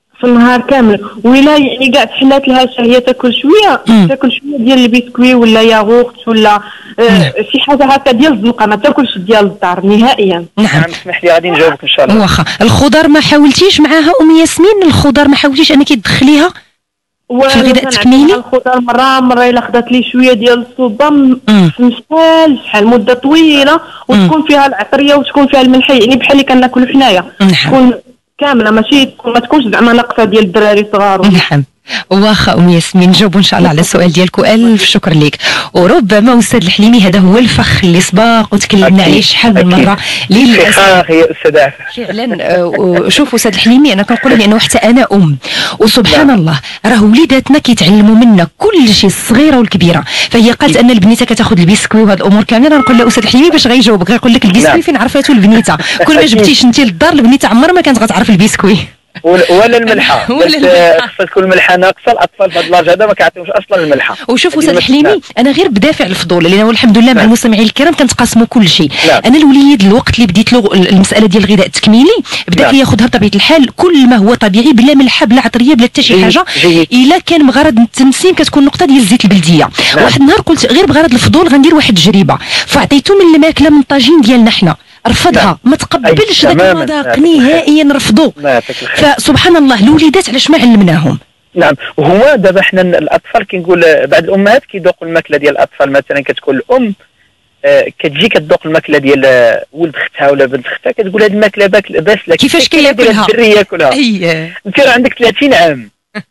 ولا يعني كاع تحلات لها الشهيه تاكل شويه ديال البسكوي ولا ياغورت ولا شي حاجه هكا ديال الزنقه، ما تاكلش ديال الدار نهائيا. نعم. اسمح لي غادي نجاوبك ان شاء الله. واخا الخضر ما حاولتيش معاها ام ياسمين؟ الخضر ما حاولتيش انك تدخليها في الغذاء التكميلي؟ الخضر مره الا خدات لي شويه ديال الصوبه شحال مده طويله وتكون فيها العطريه وتكون فيها الملح، يعني بحال اللي كناكلوا حنايا. تكون كامله، ماشي ما تكونش زعما ناقصه ديال الدراري الصغار. نعم. واخا ام ياسمين نجاوبوا ان شاء الله على السؤال ديالك، والف شكر لك. وربما استاذ الحليمي هذا هو الفخ اللي سباق وتكلمنا عليه شحال من مره. للاسف هي استاذ فعلا. شوفوا استاذ الحليمي انا كنقول لانه حتى انا وسبحان الله راه وليداتنا كيتعلموا منا كل شيء، الصغيره والكبيره. فهي قالت ان البنيته كتاخذ البسكوي وهذه الامور كامله. نقول له استاذ الحليمي باش غيجاوبك غيقول لك البسكوي فين عرفاتو البنيته؟ كل ما جبتيش انت للدار البنيته عمرها ما كانت غتعرف البسكوي ولا الملحه. خصها تكون الملحه ناقصه. الاطفال في هذا اللاج هذا ما كيعطيوش اصلا الملحه. وشوفوا استاذ الحليمي انا غير بدافع الفضول، لان الحمد لله مع المستمعين الكرام كنتقاسموا كل شيء. انا الوليد الوقت اللي بديت له المساله ديال الغذاء التكميلي بدا كياخذها بطبيعه الحال كل ما هو طبيعي، بلا ملحه بلا عطريه بلا حتى شي حاجه. الا كان بغرض التنسيم كتكون نقطه ديال الزيت البلديه. واحد النهار قلت غير بغرض الفضول غندير واحد التجربه، فعطيته من الماكله من الطاجين ديالنا حنا، رفضها. ما تقبلش ذاك المذاق نهائيا، رفضوا. فسبحان الله الوليدات علاش ما علمناهم. نعم. وهما دابا حنا الاطفال كنقول بعض الامهات كيذوقوا الماكله ديال الاطفال. مثلا كتكون الام كتجي كتذوق الماكله ديال ولد اختها ولا بنت اختها، كتقول هذه الماكله باسله كيفاش كياكلها الدري ياكلها. اييه انت راه عندك 30 عام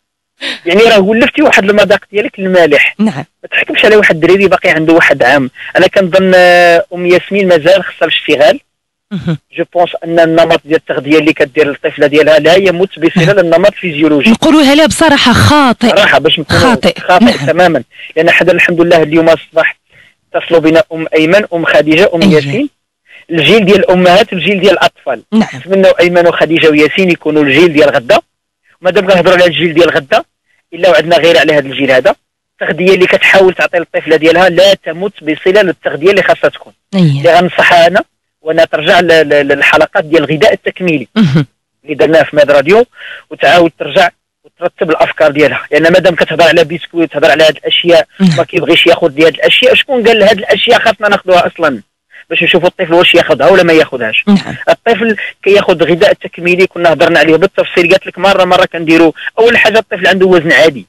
يعني راه ولفتي واحد المذاق ديالك المالح. نعم. ما تحكمش على واحد الدريري باقي عنده واحد عام. انا كنظن ياسمين مازال خصها الاشتغال. جو بونس ان النمط ديال التغذيه اللي كدير الطفله ديالها لا يمت بصله للنمط الفيزيولوجي. نقولوها لها بصراحه خاطئ. صراحه باش خاطئ تماما. لان حدا الحمد لله اليوم الصباح اتصلوا بنا ايمن خديجه ياسين. الجيل ديال الامهات والجيل ديال الاطفال. نتمنوا ايمن وخديجه وياسين يكونوا الجيل ديال غدا. مادام كنهضروا على الجيل ديال غدا الا وعدنا غير على هذا الجيل هذا. التغذيه اللي كتحاول تعطي للطفله ديالها لا تمت بصله للتغذيه اللي خاصها تكون. اللي غنصحها انا وانا ترجع للحلقات ديال الغذاء التكميلي اللي درناها في ماد راديو، وتعاود ترجع وترتب الافكار ديالها. لان مادام كتهضر على بيسكويت تهضر على هذه الاشياء ما كيبغيش ياخذ هذه الاشياء، شكون قال هذه الاشياء خاصنا ناخذوها اصلا باش نشوفوا الطفل واش ياخذها ولا ما ياخذهاش. الطفل كياخذ غذاء تكميلي كنا هضرنا عليه بالتفصيل، قالت لك مره كنديروا اول حاجه الطفل عنده وزن عادي.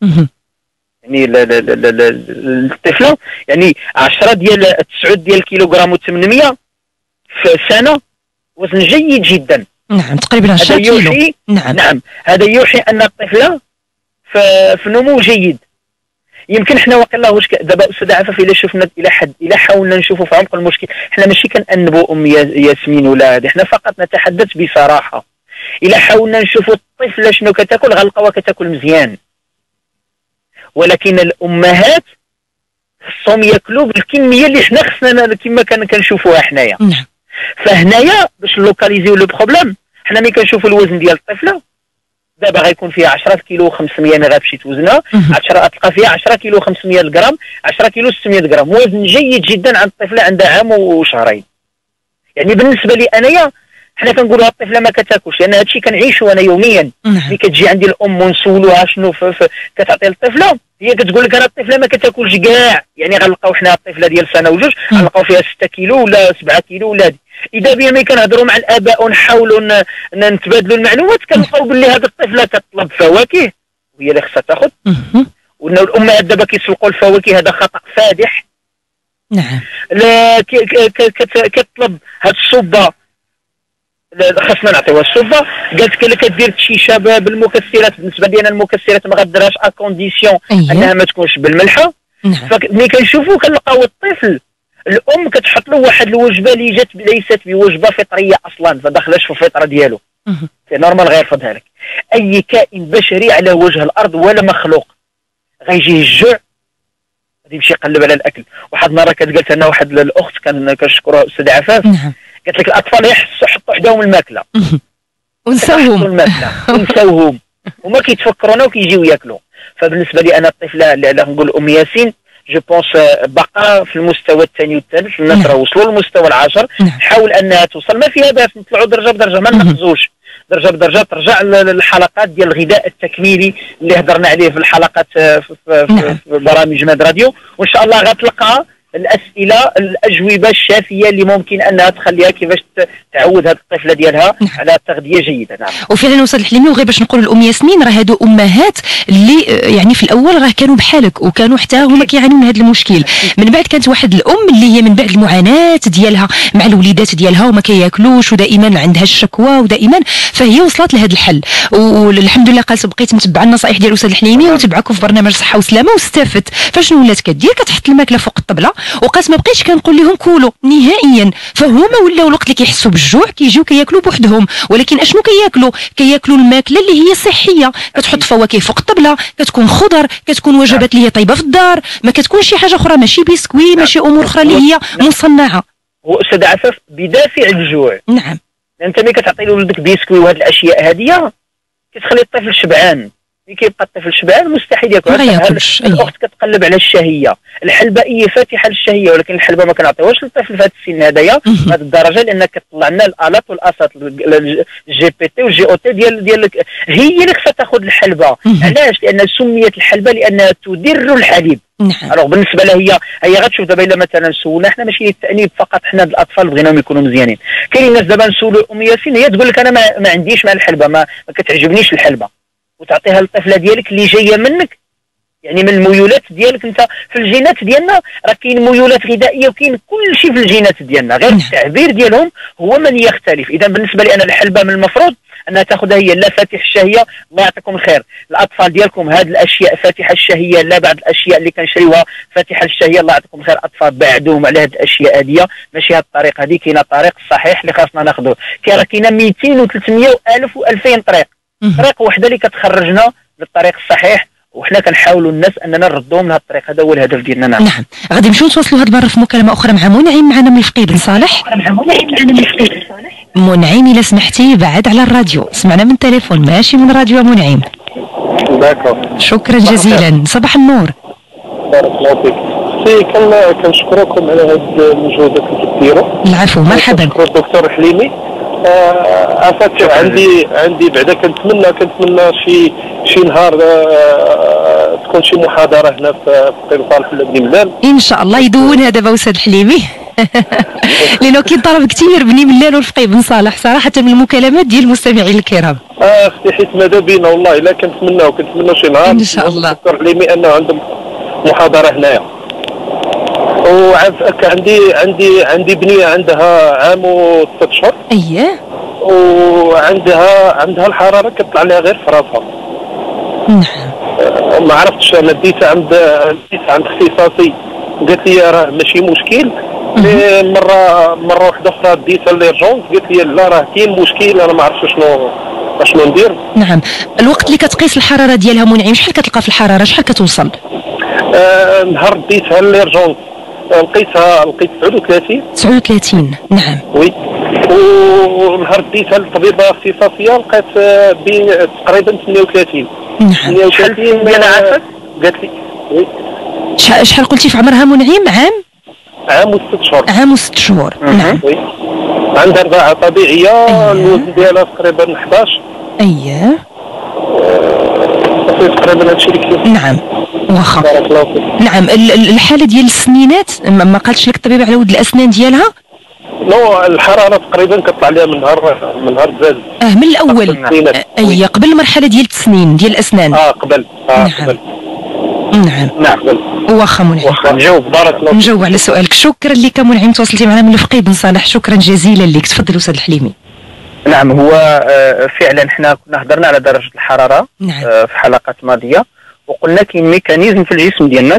يعني الطفله يعني 10 ديال 9 ديال كيلوغرام و800 في سنه وزن جيد جدا. نعم تقريبا 10 كيلو. نعم هذا يوحي ان الطفله في نمو جيد. يمكن حنا واقيلا واش دابا استاذ عفاف الا شفنا الى حاولنا نشوفوا في عمق المشكل، حنا ماشي كنأنبوا ياسمين ولا هذه، حنا فقط نتحدث بصراحه. الى حاولنا نشوفوا الطفله شنو كتاكل غنلقاوها كتاكل مزيان، ولكن الامهات خصهم ياكلوا بالكميه اللي حنا خصنا كما كنشوفوها حنايا. فهنايا باش لوكاليزيو لو بروبليم، حنا ملي كنشوفوا الوزن ديال الطفله دابا غيكون فيها 10 كيلو 500 ملي غتمشي توزنها 10 تلقى فيها 10 كيلو 500 غرام 10 كيلو 600 غرام، وزن جيد جدا عند الطفله عندها عام وشهرين. يعني بالنسبه لي انايا حنا كنقولوا الطفله ما كتاكلش، لان هادشي كنعيشو انا يوميا. ملي كتجي عندي الام ونسولوها شنو كتعطي للطفله، هي كتقول لك انا الطفله ما كتاكلش كاع. يعني غنلقاو حنا الطفله ديال سنه وجوج غنلقاو فيها 6 كيلو ولا 7 كيلو ولا هادي. اذا بيا ملي كنهضروا مع الاباء ونحاولوا نتبادلوا المعلومات كنلقاو باللي هذه الطفله كتطلب فواكه وهي اللي خصها تاخذ، وان الامهات دابا كيسوقوا الفواكه، هذا خطا فادح. نعم لا كتطلب هاد الصوبه خاصنا نعطيوها الصوبه. قالت لك كدير الشيشه بالمكسرات، بالنسبه لي انا المكسرات ما غديرهاش ا كونديسيون انها ما تكونش بالملحه. فملي كنشوفوا كنلقاو الطفل الام كتحط له واحد الوجبه اللي جات ليست بوجبه فطريه اصلا، ما داخلاش في الفطره ديالو. سي نورمال غيرفضها لك. اي كائن بشري على وجه الارض ولا مخلوق غيجيه الجوع غادي يمشي يقلب على الاكل. واحد المره قالت لنا واحد الاخت كنشكرها استاذ عفاف، قالت لك الاطفال يحسوا حطوا حداهم الماكله ونساوهم وما كيتفكرونا وكيجيو ياكلوا. فبالنسبه لي انا الطفله اللي نقول ام ياسين جو بونس بقى في المستوى الثاني والثالث، الناس راه وصلوا للمستوى العاشر. حاول انها توصل، ما فيها باس نطلعوا درجه بدرجه ما نقصوش، درجه بدرجه ترجع للحلقات ديال الغذاء التكميلي اللي هضرنا عليه في الحلقات في برامج ماد راديو، وان شاء الله غتلقى الاسئله الاجوبه الشافيه اللي ممكن انها تخليها كيفاش تعود هذه الطفله ديالها على تغذيه جيده. نعم وفعلا استاذ الحليمي، وغير باش نقول الام ياسمين راه هادو امهات اللي يعني في الاول راه كانوا بحالك وكانوا حتى هما كيعانيو من هذا المشكل. من بعد كانت واحد الام اللي هي من بعد المعاناه ديالها مع الوليدات ديالها وما كياكلوش ودائما عندها الشكوى ودائما، فهي وصلت لهذا الحل. والحمد لله قالت بقيت متبعه النصائح ديال الاستاذ الحليمي وتبعكم في برنامج صحه وسلامه واستفدت. فشنو ولات كدير؟ كتحط الماكله فوق الطبله وقالت ما بقيتش كنقول لهم كولوا نهائيا، فهما ولاو الوقت اللي كيحسوا بالجوع كيجيو كياكلوا بوحدهم. ولكن اشنو كياكلوا الماكله اللي هي صحيه، كتحط فواكه فوق الطبله، كتكون خضر، كتكون وجبات اللي هي طيبه في الدار، ما كتكونش شي حاجه اخرى، ماشي بسكوي، ماشي امور اخرى اللي هي مصنعه. واستاذ عفاف بدافع الجوع. نعم انت ملي كتعطي لولدك بسكوي وهاد الاشياء هذه كتخلي الطفل شبعان. ملي كيبقى الطفل شبعان مستحيل ياكل. الاخت كتقلب على الشهيه، الحلبه هي فاتحه للشهيه، ولكن الحلبه ما كنعطيوهاش للطفل في هذا السن هذايا بهذه الدرجه، لان كتطلع لنا الالات والاسات الجي بي تي والجي او تي ديال هي اللي خصها تاخذ الحلبه. علاش؟ لان سميت الحلبه لانها تدر الحليب. الوغ بالنسبه لها هي غتشوف دابا الا مثلا سولنا حنا ماشي التانيب فقط، حنا الاطفال بغيناهم يكونوا مزيانين. كاين ناس دابا نسولوا ام ياسين هي تقول لك انا ما عنديش مع الحلبه، ما كتعجبنيش الحلبه، وتعطيها للطفله ديالك اللي جايه منك، يعني من الميولات ديالك انت. في الجينات ديالنا راه كاين ميولات غذائيه وكاين كل شيء في الجينات ديالنا، غير التعبير ديالهم هو من يختلف. اذا بالنسبه لي انا الحلبه من المفروض انها تاخذها هي لا فاتح الشهيه. الله يعطيكم الخير الاطفال ديالكم هذه الاشياء فاتحه الشهيه، لا بعض الاشياء اللي كنشريوها فاتحه الشهيه. الله يعطيكم الخير اطفال بعدوهم على هذه الاشياء هذه، ماشي هذه الطريقه هذه. كاين الطريق الصحيح اللي خاصنا ناخذوه، راه كاينه 200 و300 و1000 و2000 طريق. طريق وحده اللي كتخرجنا للطريق الصحيح، وحنا كنحاولوا الناس اننا نردوهم لهذا الطريق. هذا هو الهدف ديالنا. نعم غادي نمشيو نتواصلوا هذه المره في مكالمه اخرى مع منعم معنا من الفقيه بن صالح. منعم الا سمحتي بعد على الراديو، سمعنا من التليفون ماشي من راديو منعم. شكرا جزيلا. صباح النور. بارك الله فيك. كنشكركم على هذه المجهودات اللي كديروا. العفو مرحبا. كنشكر الدكتور حليمي. عفاك عندي بعدا كنتمنى شي نهار تكون شي محاضره هنا في طب صالح ولا بني ملال ان شاء الله. يدونها دابا استاذ حليمي لانه كاين طلب كثير بني ملال والفقيه بن صالح صراحه من المكالمات ديال المستمعين الكرام. اختي حيت ماذا بينا والله الا كنتمنى شي نهار ان شاء الله الدكتور حليمي انه عندهم محاضره هنايا. وعافاك عندي بنيه عندها عام و6 اشهر. اييه. وعندها الحراره كتطلع لها غير في راسها. نعم. ما عرفتش انا ديت عند اختصاصي قالت لي راه ماشي مشكل. مره واحده اخرى ديتها ليرجونس قالت لي لا راه كاين مشكل انا ما عرفتش شنو ندير. نعم. الوقت اللي كتقيس الحراره ديالها منعم شحال كتلقى في الحراره، شحال كتوصل؟ نهار ديتها ليرجونس لقيت 39. نعم. وي. ونهار ديتها للطبيبه اختصاصيه لقيت تقريبا 38. نعم. 38 انا عارفك قالت لي وي. شحال قلتي في عمرها منعم؟ عام و6 شهور. عام و6 شهور. نعم. وي. عندها رضاعه طبيعيه. الوزن ديالها تقريبا 11. اييه. تقريبا هادشي اللي كاين. نعم. واخا. بارك الله فيك. نعم. الحاله ديال السنينات ما قالتش لك الطبيب على ود الاسنان ديالها؟ نو الحراره تقريبا كتطلع لها من نهار الزاز. من الاول. اي قبل المرحله ديال التسنين ديال الاسنان. قبل. نعم. قبل. نعم. قبل. واخا منعم. نجاوب. بارك الله فيك. نجاوب على سؤالك. شكرا لك منعم، تواصلتي معنا من الفقيه بن صالح. شكرا جزيلا لك. تفضل استاذ الحليمي. نعم هو فعلا حنا كنا هضرنا على درجه الحراره. نعم. في حلقات ماضيه وقلنا كاين ميكانيزم في الجسم ديالنا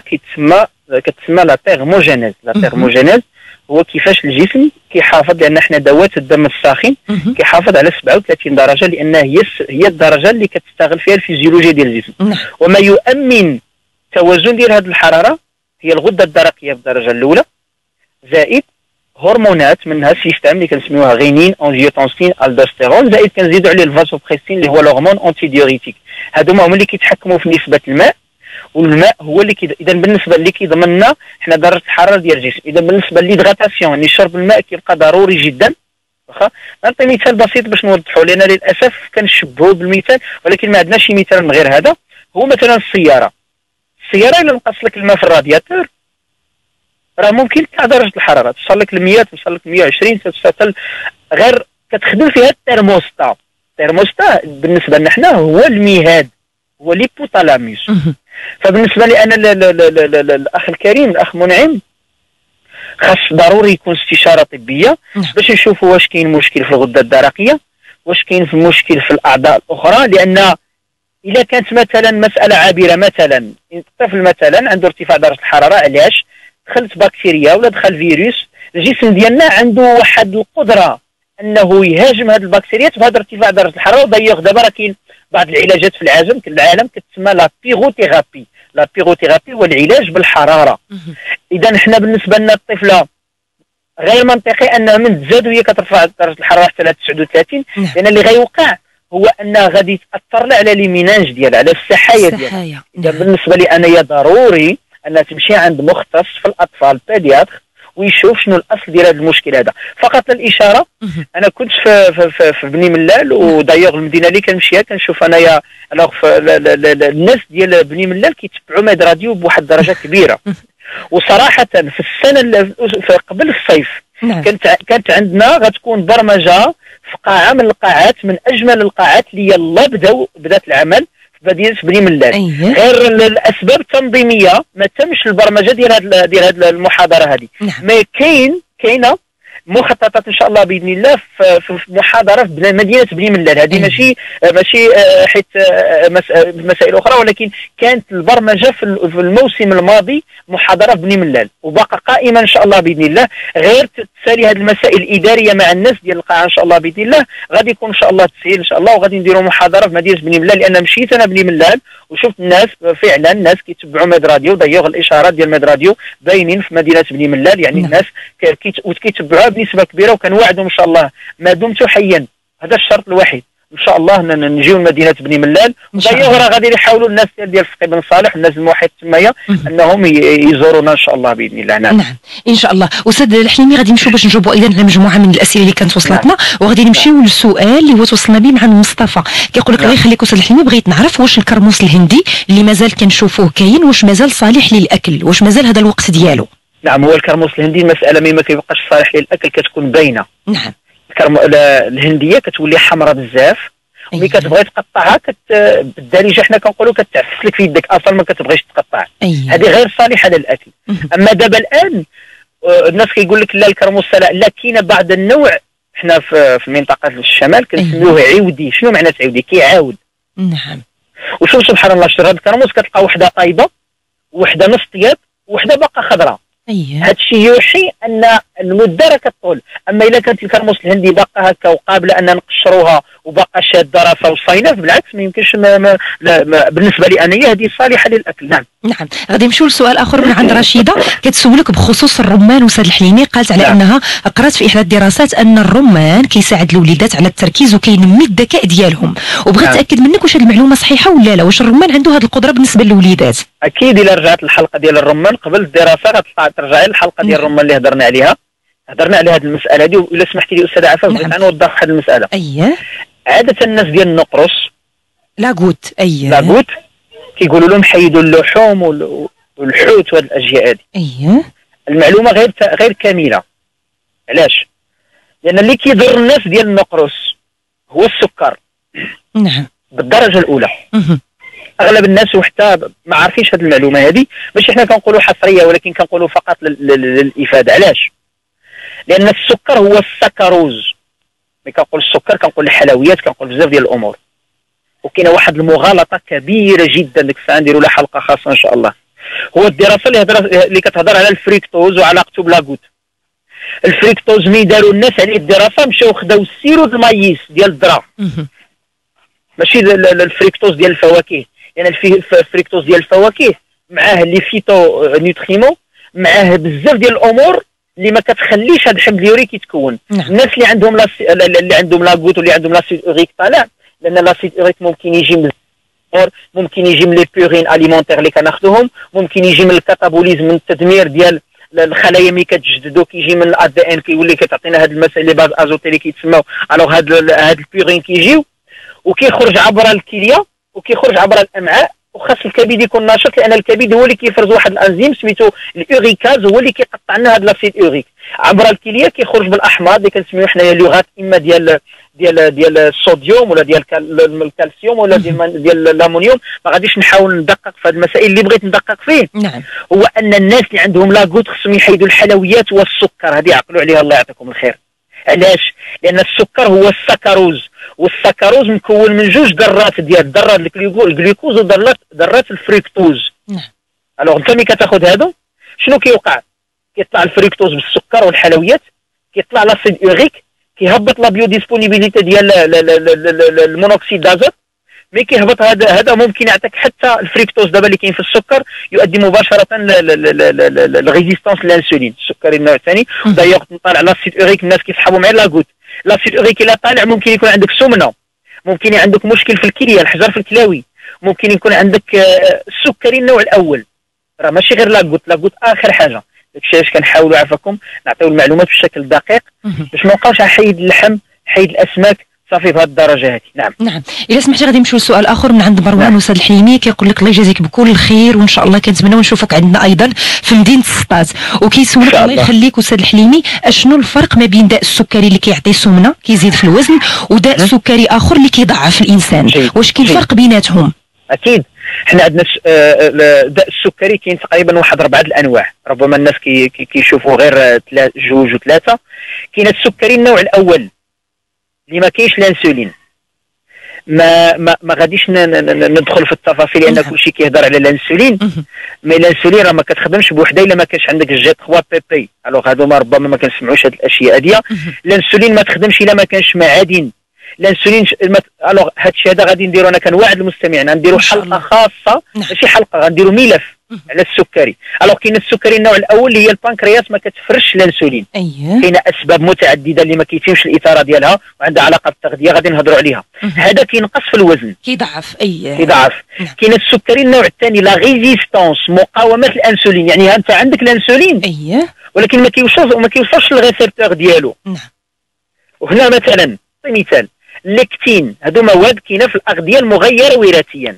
كتسمى لا تيرموجينيز. لا تيرموجينيز هو كيفاش الجسم كيحافظ، لان حنا ذوات الدم الساخن كيحافظ على 37 درجه، لان هي الدرجه اللي كتستغل فيها الفيزيولوجيا ديال الجسم. وما يؤمن التوازن ديال هذه الحراره هي الغده الدرقيه بالدرجه الاولى زائد هرمونات منها سيستم اللي كنسميوها غينين، انجيوتنسين، الدوستيرون، زائد كنزيدوا عليه الفازوبريسين اللي هو الهرمون انتي ديوريتيك. هادو هما اللي كيتحكموا في نسبه الماء، والماء هو اللي اذا بالنسبه اللي كيضمن لنا حنا درجه الحراره ديال الجسم. اذا بالنسبه للهيدراتاسيون يعني شرب الماء كيبقى ضروري جدا. واخا نعطي مثال بسيط باش نوضحوا، لان للاسف كنشبهوا بالمثال ولكن ما عندناش شي مثال من غير هذا. هو مثلا السياره الا نقص لك الماء في الرادياتور راه ممكن تاع درجه الحراره توصل لك ل 100 توصل لك 120 توصل غير كتخدم فيها الترموستا. الترموستا بالنسبه لنا حنا هو المهاد، هو ليبوتالاموس. فبالنسبه لي انا الاخ الكريم الاخ منعم خاص ضروري يكون استشاره طبيه باش نشوفوا واش كاين مشكل في الغده الدرقيه، واش كاين في مشكل في الاعضاء الاخرى. لان اذا كانت مثلا مساله عابره، مثلا الطفل مثلا عنده ارتفاع درجه الحراره، علاش؟ دخلت بكتيريا ولا دخل فيروس، الجسم ديالنا عنده واحد القدره انه يهاجم هذه البكتيريات بهذا ارتفاع درجه الحراره. ودايوغ دابا راه كاين بعض العلاجات في العالم كتسمى لا بيغوثيرابي. لا بيغوثيرابي هو العلاج بالحراره. اذا حنا بالنسبه لنا الطفله غير منطقي انها من تزاد وهي كترفع درجه الحراره حتى ل 39، لان اللي غيوقع هو انها غادي تاثر لها على ليميناج ديالها، على السحايا ديالها. اذا بالنسبه لي انايا ضروري انها تمشي عند مختص في الاطفال بيدياتر ويشوف شنو الاصل ديال هذا المشكل هذا. فقط للاشاره انا كنت في بني ملال، ودايوغ المدينه اللي كنمشيها كنشوف انايا الناس ديال بني ملال كيتبعوا ماد راديو بواحد الدرجه كبيره. وصراحه في السنه قبل الصيف كانت عندنا غتكون برمجه في قاعه من القاعات، من اجمل القاعات اللي يلا بدات العمل في بني ملال. غير الاسباب التنظيميه ما تمش البرمجه ديال هذه المحاضره هذه. ما كاينه مخططات ان شاء الله باذن الله في محاضره في مدينه بني ملال. هذه ماشي حيت مسائل اخرى، ولكن كانت البرمجه في الموسم الماضي محاضره في بني ملال، وباقى قائمه ان شاء الله باذن الله. غير تسالي هذه المسائل الاداريه مع الناس ديال القاعه ان شاء الله باذن الله، غادي يكون ان شاء الله تسهيل ان شاء الله، وغادي نديروا محاضره في مدينه بني ملال. لان مشيت انا بني ملال وشفت الناس فعلا، الناس كيتبعوا ميد راديو، دايوغ الاشارات ديال ميد راديو باينين في مدينه بني ملال، يعني الناس كيتبعوها بنسبه كبيره، وكنوعدهم ان شاء الله ما دمت حيا، هذا الشرط الوحيد ان شاء الله نجيو لمدينه بني ملال. دايوغ راه غادي يحاولوا الناس ديال فقيه بن صالح، الناس الموحد تمايا، انهم يزورونا ان شاء الله باذن الله. نعم ان شاء الله. استاذ الحليمي غادي نمشيو باش نجاوبوا ايضا على مجموعه من الاسئله اللي كانت وصلتنا، وغادي نمشيو للسؤال اللي هو توصلنا به مع مصطفى. كيقول لك الله يخليك استاذ الحليمي، بغيت نعرف واش الكرموس الهندي اللي مازال كنشوفوه كاين، واش مازال صالح للاكل، واش مازال هذا الوقت ديالو؟ نعم، هو الكرموس الهندي المساله ما كيبقاش صالح للاكل، كتكون باينه. نعم، الهنديه كتولي حمراء بزاف، ملي كتبغي تقطعها بالدارجه حنا كنقولوا كتعفس لك في يدك، اصلا ما كتبغيش تقطع. هذه غير صالحه للاكل. اما دابا الان الناس كيقول لك لا الكرموس لا، كاين بعض النوع حنا في منطقه الشمال كنسميوه عودي. شنو معنى عودي؟ كيعاود. نعم. وشوف سبحان الله، شتي هذا الكرموس كتلقى وحده طايبه، وحده نص طياب، وحده باقا خضراء. هذا الشيء يوحي ان المده راه كطول. اما اذا كانت الكرموس الهندي باقا هكا وقابله ان نقشروها وباقا شاده راسها وصاينه، بالعكس ما يمكنش بالنسبه لي انايا هذه صالحه للاكل. نعم. نعم، غادي نمشيو لسؤال اخر من عند رشيده كتسولك بخصوص الرمان. استاذ الحليمي قالت على انها قرات في احدى الدراسات ان الرمان كيساعد الوليدات على التركيز وكينمي الذكاء ديالهم، وبغيت اتاكد منك واش هذه المعلومه صحيحه ولا لا، واش الرمان عنده هذه القدره بالنسبه للوليدات؟ اكيد. الا رجعت الحلقه ديال الرمان قبل الدراسه غترجعي للحلقه ديال الرمان اللي هضرنا عليها هذه المساله دي. والا سمحتي لي استاذه عفاف بغيت نوضح واحد المساله. عاده الناس ديال النقرس لاغوت لاغوت كيقولوا لهم حيدوا اللحوم والحوت وهذه الاشياء هذه. المعلومه غير كامله. علاش؟ لان اللي كيضر الناس ديال النقرس هو السكر. نعم، بالدرجه الاولى. اغلب الناس وحتى ما عارفينش هذه المعلومه هذه، ماشي حنا كنقولوا حصريه، ولكن كنقولوا فقط للافاده. علاش؟ لان السكر هو السكروز. ملي كنقول السكر كنقول الحلويات، كنقول بزاف ديال الامور. وكاينه واحد المغالطه كبيره جدا، ديك الساعه نديروا لها حلقه خاصه ان شاء الله. هو الدراسه اللي كتهضر على الفريكتوز وعلاقته بلاغوت. الفريكتوز ملي داروا الناس عليه الدراسه مشاو خداو السيرو د المايس ديال الذره، ماشي الفريكتوز ديال الفواكه. يعني الفريكتوز ديال الفواكه معاه لي فيتو نوتريمون، معاه بزاف ديال الامور اللي ما كتخليش هذا الحمض اليوريك يتكون. الناس اللي عندهم لاغوت واللي عندهم لاسيد اوريك طالع، لان لاسيد اوريك ممكن يجي من ممكن يجي من لي بورين اليمونتير اللي كناخذوهم، ممكن يجي من الكاتابوليزم، من التدمير ديال الخلايا ملي كتجددوا، كيجي من الاد ان كيولي كتعطينا هاد المسائل لي باز ازوتي اللي كيتسموا. الوغ هاد البورين كيجيو وكيخرج عبر الكليه وكيخرج عبر الامعاء، وخاص الكبد يكون ناشط، لان الكبد هو اللي كيفرز واحد الانزيم سميتو الاوريكاز، هو اللي كيقطع لنا هذا لاسيد اوريك عبر الكليه. كيخرج بالاحماض اللي كنسميو حنايا اللغات، اما ديال الصوديوم ولا ديال الكالسيوم ولا ديال الامونيوم. ما غاديش نحاول ندقق في هذه المسائل. اللي بغيت ندقق فيه هو ان الناس اللي عندهم لاغوت خصهم يحيدوا الحلويات والسكر. هذه عقلوا عليها الله يعطيكم الخير. علاش؟ لان السكر هو السكروز، والسكروز مكون من جوج ذرات ديال ذرات الجلوكوز وذرات الفريكتوز. الوغ انت ملي كتاخذ هادو شنو كيوقع؟ كيطلع الفريكتوز بالسكر والحلويات، كيطلع لاسيد اوريك، كيهبط لا بيو ديسبونيبيليتي ديال المونوكسيد دازوت. ملي كيهبط هذا ممكن يعطيك حتى الفريكتوز دابا اللي كاين في السكر يؤدي مباشره للريزيستانس للانسولين، السكري النوع الثاني. دايوغ طالع لاسيد اوريك، الناس كيسحبوا مع لاغوت. لاسيد اوريك الا طالع ممكن يكون عندك سمنه، ممكن عندك مشكل في الكليه، الحجر في الكلاوي، ممكن يكون عندك السكري النوع الاول. راه ماشي غير لاغوت اخر حاجه. داكشي علاش كنحاولوا عفاكم نعطيو المعلومات بشكل دقيق باش ما نبقاوش حيد اللحم، حيد الاسماك، صافي بهذه الدرجه هذه. نعم. الا سمحتي غادي نمشيو لسؤال اخر من عند مروان. استاذ الحليمي كيقول لك الله يجازيك بكل الخير، وان شاء الله كنتمناو نشوفك عندنا ايضا في مدينه السطات. وكيسولك الله يخليك استاذ الحليمي، اشنو الفرق ما بين داء السكري اللي كيعطي سمنه كيزيد في الوزن، وداء سكري اخر اللي كيضعف الانسان؟ واش كاين فرق بيناتهم؟ اكيد. حنا عندنا الداء السكري كاين تقريبا واحد 4 الانواع، ربما الناس كيشوفوا غير 2 و3. كاين السكري النوع الاول اللي ما كاينش الانسولين. ما غاديش ندخل في التفاصيل لان كلشي كيهضر على الانسولين، مي الانسولين راه ما كتخدمش بوحدها الا ما كانش عندك الجي 3 بي بي. الوغ هادو ما ربما ما كنسمعوش هاد الاشياء هاديه. الانسولين ما تخدمش الا ما كانش معادن. الانسولين الوغ هادشي هذا غادي نديرو، انا كنوعد المستمعين غنديرو حلقه خاصه، ماشي حلقه، غنديرو ملف على السكري. الوغ كاين السكري النوع الاول اللي هي البنكرياس ما كتفرش الانسولين. كاينه اسباب متعدده اللي ما كيتمش الاثاره ديالها وعندها علاقه بالتغذيه، غادي نهضروا عليها. هذا كينقص في الوزن، كيضعف. كيضعف. كاين السكري النوع الثاني لا ريزيستونس، مقاومه الانسولين، يعني انت عندك الانسولين ولكن ما كيوصلش للريسبتور ديالو. وهنا مثلا مثال الليكتين، هادو مواد كاينه في الاغذيه المغيره وراثيا.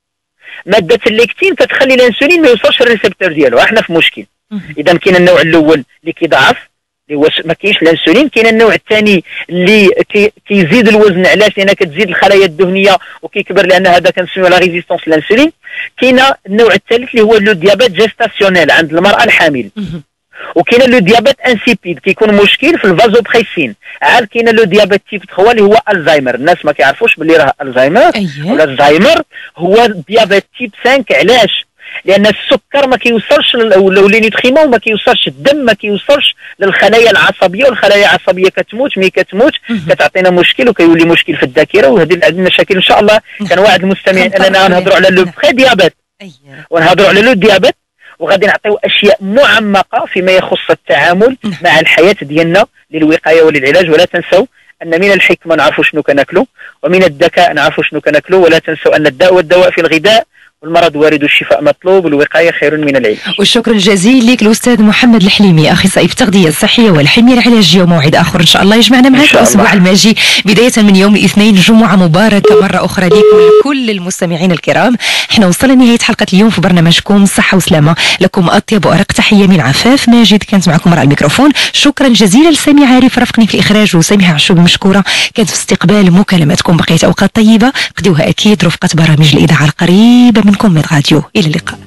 ماده الليكتين كتخلي الانسولين ما يوصلش للريسبتور ديالو، احنا في مشكل. اذا كاين النوع الاول اللي كيضعف اللي هو ما كاينش الانسولين. كاين النوع الثاني اللي كيزيد الوزن، علاش؟ لان كتزيد الخلايا الدهنيه وكيكبر، لان هذا كنسميوه لا ريزيستونس للانسولين. كاين النوع الثالث اللي هو لو ديابيت جيستاسيونيل عند المراه الحامل. وكاين لو ديابيت انسيبيد كيكون مشكل في الفازوبريسين. عاد كاين لو ديابيت تيب 3 اللي هو الزهايمر. الناس ما كيعرفوش باللي راه الزهايمر ولا الزهايمر هو ديابيت تيب 5. علاش؟ لان السكر ما كيوصلش ولا لي نيوتريمون ما كيوصلش، الدم ما كيوصلش للخلايا العصبيه، والخلايا العصبيه كتموت. مي كتموت كتعطينا مشكل وكيولي مشكل في الذاكره، وهذه عندنا المشاكل. ان شاء الله كنوعد المستمعين اننا نهضروا على لو بري ديابيت ونهضروا على لو ديابيت، وغادي نعطيو اشياء معمقه فيما يخص التعامل مع الحياه ديالنا للوقايه وللعلاج. ولا تنسوا ان من الحكمه نعرفوا شنو كناكلوا، ومن الذكاء نعرفوا شنو كناكلوا. ولا تنسوا ان الداء والدواء في الغذاء، والمرض وارد والشفاء مطلوب، والوقايه خير من العلاج. والشكر الجزيل لك الاستاذ محمد الحليمي، اخصائي في التغذيه الصحيه والحميه العلاجيه. وموعد اخر ان شاء الله يجمعنا معك الاسبوع الماجي بدايه من يوم الاثنين. جمعه مباركه مره اخرى لكم ولكل المستمعين الكرام. احنا وصلنا لنهايه حلقه اليوم في برنامجكم صحه وسلامه. لكم اطيب وارق تحيه من عفاف ماجد، كانت معكم على الميكروفون. شكرا جزيلا لسامي عارف رافقني في الاخراج، وسامحه عشوب مشكوره كانت في استقبال مكالماتكم. بقيت اوقات طيبه قضيوها اكيد رفقه برامج الاذاعه القريبه منكم من راديو. الى اللقاء.